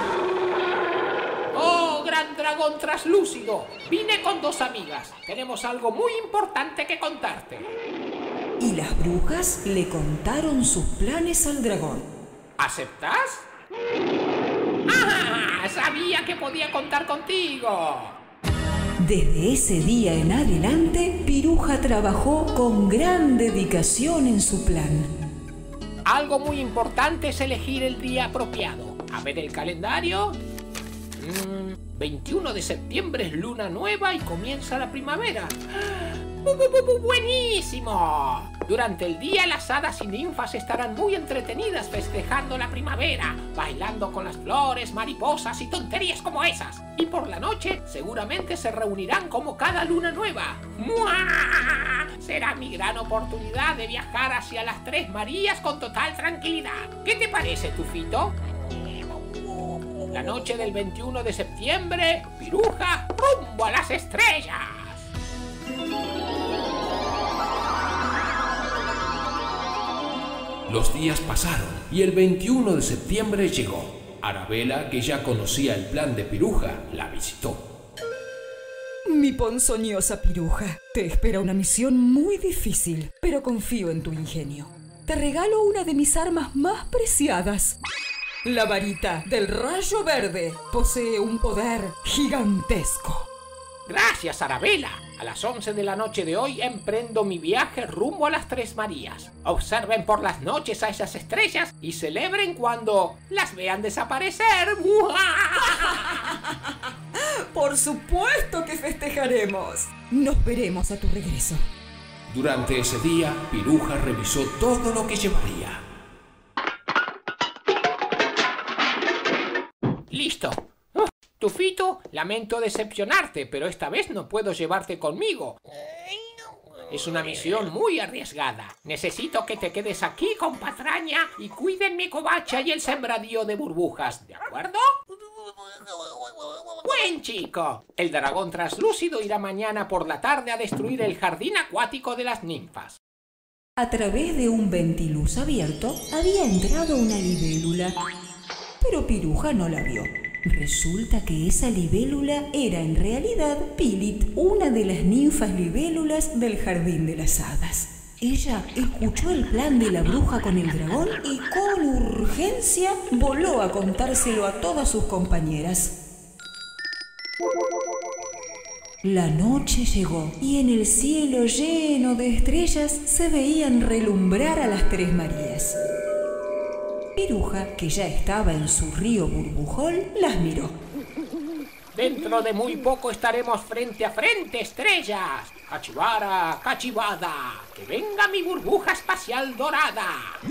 ¡Oh, gran dragón traslúcido! Vine con dos amigas. Tenemos algo muy importante que contarte. Y las brujas le contaron sus planes al dragón. ¿Aceptás? ¡Ah! Sabía que podía contar contigo. Desde ese día en adelante, Piruja trabajó con gran dedicación en su plan. Algo muy importante es elegir el día apropiado. A ver el calendario. Mm, veintiuno de septiembre es luna nueva y comienza la primavera. ¡Buenísimo! Durante el día las hadas y ninfas estarán muy entretenidas festejando la primavera, bailando con las flores, mariposas y tonterías como esas. Y por la noche seguramente se reunirán como cada luna nueva. ¡Mua! Será mi gran oportunidad de viajar hacia las Tres Marías con total tranquilidad. ¿Qué te parece, Tufito? La noche del veintiuno de septiembre, Piruja, rumbo a las estrellas. Los días pasaron y el veintiuno de septiembre llegó. Arabella, que ya conocía el plan de Piruja, la visitó. Mi ponzoñosa Piruja, te espera una misión muy difícil, pero confío en tu ingenio. Te regalo una de mis armas más preciadas. La varita del rayo verde posee un poder gigantesco. Gracias, Arabella. A las once de la noche de hoy emprendo mi viaje rumbo a las Tres Marías. Observen por las noches a esas estrellas y celebren cuando las vean desaparecer. Por supuesto que festejaremos. Nos veremos a tu regreso. Durante ese día, Piruja revisó todo lo que llevaría. Listo. Tufito, lamento decepcionarte, pero esta vez no puedo llevarte conmigo. Es una misión muy arriesgada. Necesito que te quedes aquí con Patraña y cuiden mi covacha y el sembradío de burbujas, ¿de acuerdo? Buen chico. El dragón traslúcido irá mañana por la tarde a destruir el jardín acuático de las ninfas. A través de un ventiluz abierto había entrado una libélula, pero Piruja no la vio. Resulta que esa libélula era en realidad Pilit, una de las ninfas libélulas del Jardín de las Hadas. Ella escuchó el plan de la bruja con el dragón y con urgencia voló a contárselo a todas sus compañeras. La noche llegó y en el cielo lleno de estrellas se veían relumbrar a las Tres Marías. Piruja, que ya estaba en su río burbujol, las miró. Dentro de muy poco estaremos frente a frente, estrellas. Cachivara, cachivada, que venga mi burbuja espacial dorada.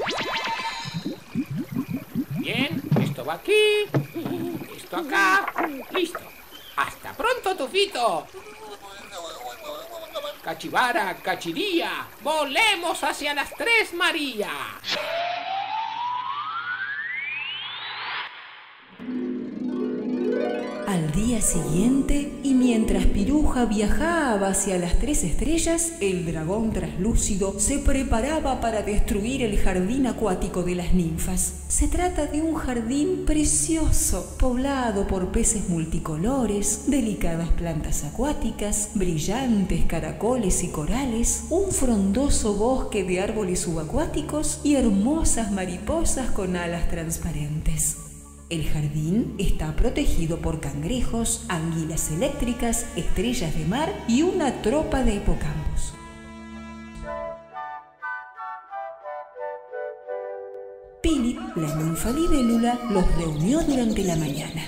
Bien, esto va aquí, esto acá, listo. Hasta pronto, Tufito. Cachivara, cachiría, volemos hacia las Tres Marías. Al día siguiente, y mientras Piruja viajaba hacia las tres estrellas, el dragón traslúcido se preparaba para destruir el jardín acuático de las ninfas. Se trata de un jardín precioso, poblado por peces multicolores, delicadas plantas acuáticas, brillantes caracoles y corales, un frondoso bosque de árboles subacuáticos y hermosas mariposas con alas transparentes. El jardín está protegido por cangrejos, anguilas eléctricas, estrellas de mar y una tropa de hipocambos. Y la ninfa libélula los reunió durante la mañana.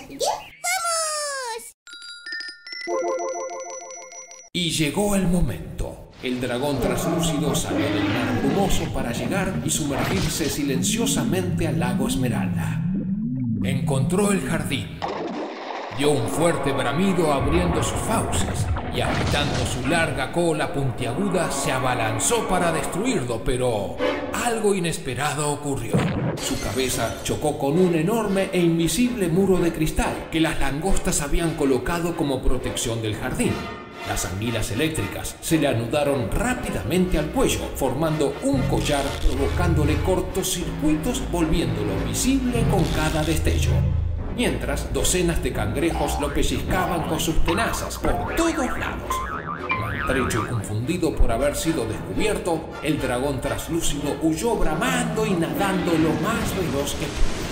Y llegó el momento. El dragón translúcido salió del mar brumoso para llegar y sumergirse silenciosamente al lago Esmeralda. Encontró el jardín. Dio un fuerte bramido abriendo sus fauces y agitando su larga cola puntiaguda se abalanzó para destruirlo, pero algo inesperado ocurrió. Su cabeza chocó con un enorme e invisible muro de cristal que las langostas habían colocado como protección del jardín. Las anguilas eléctricas se le anudaron rápidamente al cuello, formando un collar, provocándole cortocircuitos, volviéndolo visible con cada destello. Mientras, docenas de cangrejos lo pellizcaban con sus tenazas por todos lados. Maltrecho y confundido por haber sido descubierto, el dragón translúcido huyó bramando y nadando lo más veloz que pudo.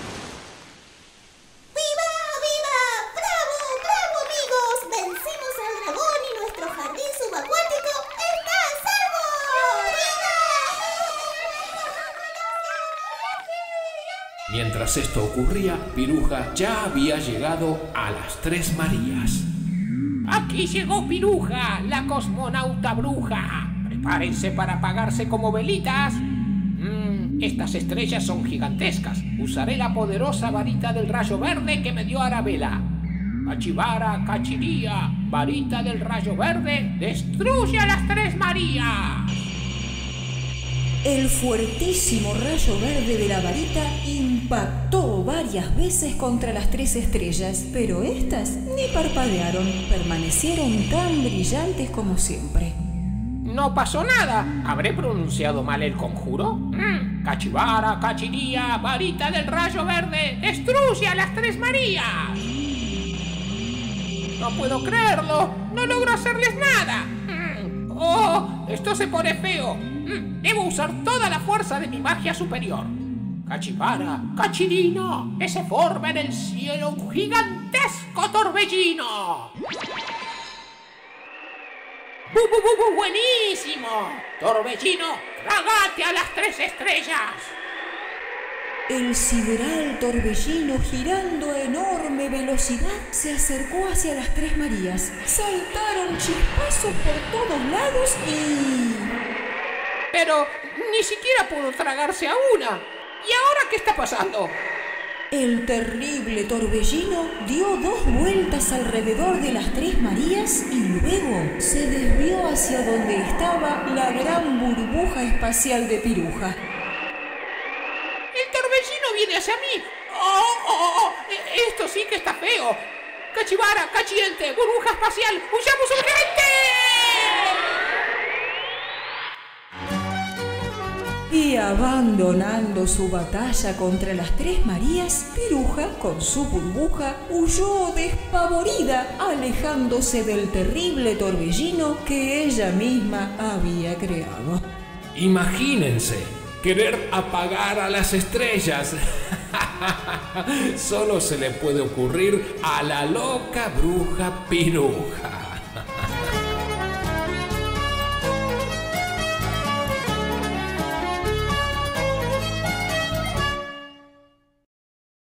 ¡Viva, viva! ¡Bravo, bravo, amigos! ¡Vencimos al dragón y nuestro jardín subacuático está a salvo! ¡Viva! Mientras esto ocurría, Piruja ya había llegado a las Tres Marías. Aquí llegó Piruja, la cosmonauta bruja. Prepárense para apagarse como velitas. Mm, estas estrellas son gigantescas. Usaré la poderosa varita del rayo verde que me dio Arabella. Cachivara, cachiría, varita del rayo verde, destruye a las Tres Marías. El fuertísimo rayo verde de la varita impactó varias veces contra las tres estrellas, pero estas ni parpadearon, permanecieron tan brillantes como siempre. No pasó nada. ¿Habré pronunciado mal el conjuro? Mm. Cachivara, cachiría, varita del rayo verde, destruye a las Tres Marías. No puedo creerlo. No logro hacerles nada. Mm. Oh, esto se pone feo. Mm. Debo usar toda la fuerza de mi magia superior. Cachivara, cachirino, que se forma en el cielo un gigantesco torbellino. ¡Bu, bu, bu, bu! ¡Buenísimo! Torbellino, tragate a las tres estrellas. El sideral torbellino, girando a enorme velocidad, se acercó hacia las Tres Marías. Saltaron chispazos por todos lados y... Pero ni siquiera pudo tragarse a una. ¿Y ahora qué está pasando? El terrible torbellino dio dos vueltas alrededor de las Tres Marías y luego se desvió hacia donde estaba la gran burbuja espacial de Piruja. ¡El torbellino viene hacia mí! ¡Oh, oh, oh! Esto sí que está feo. Cachivara, cachiente, burbuja espacial, ¡huyamos urgente! Y abandonando su batalla contra las Tres Marías, Piruja, con su burbuja, huyó despavorida, alejándose del terrible torbellino que ella misma había creado. Imagínense, querer apagar a las estrellas. Solo se le puede ocurrir a la loca bruja Piruja.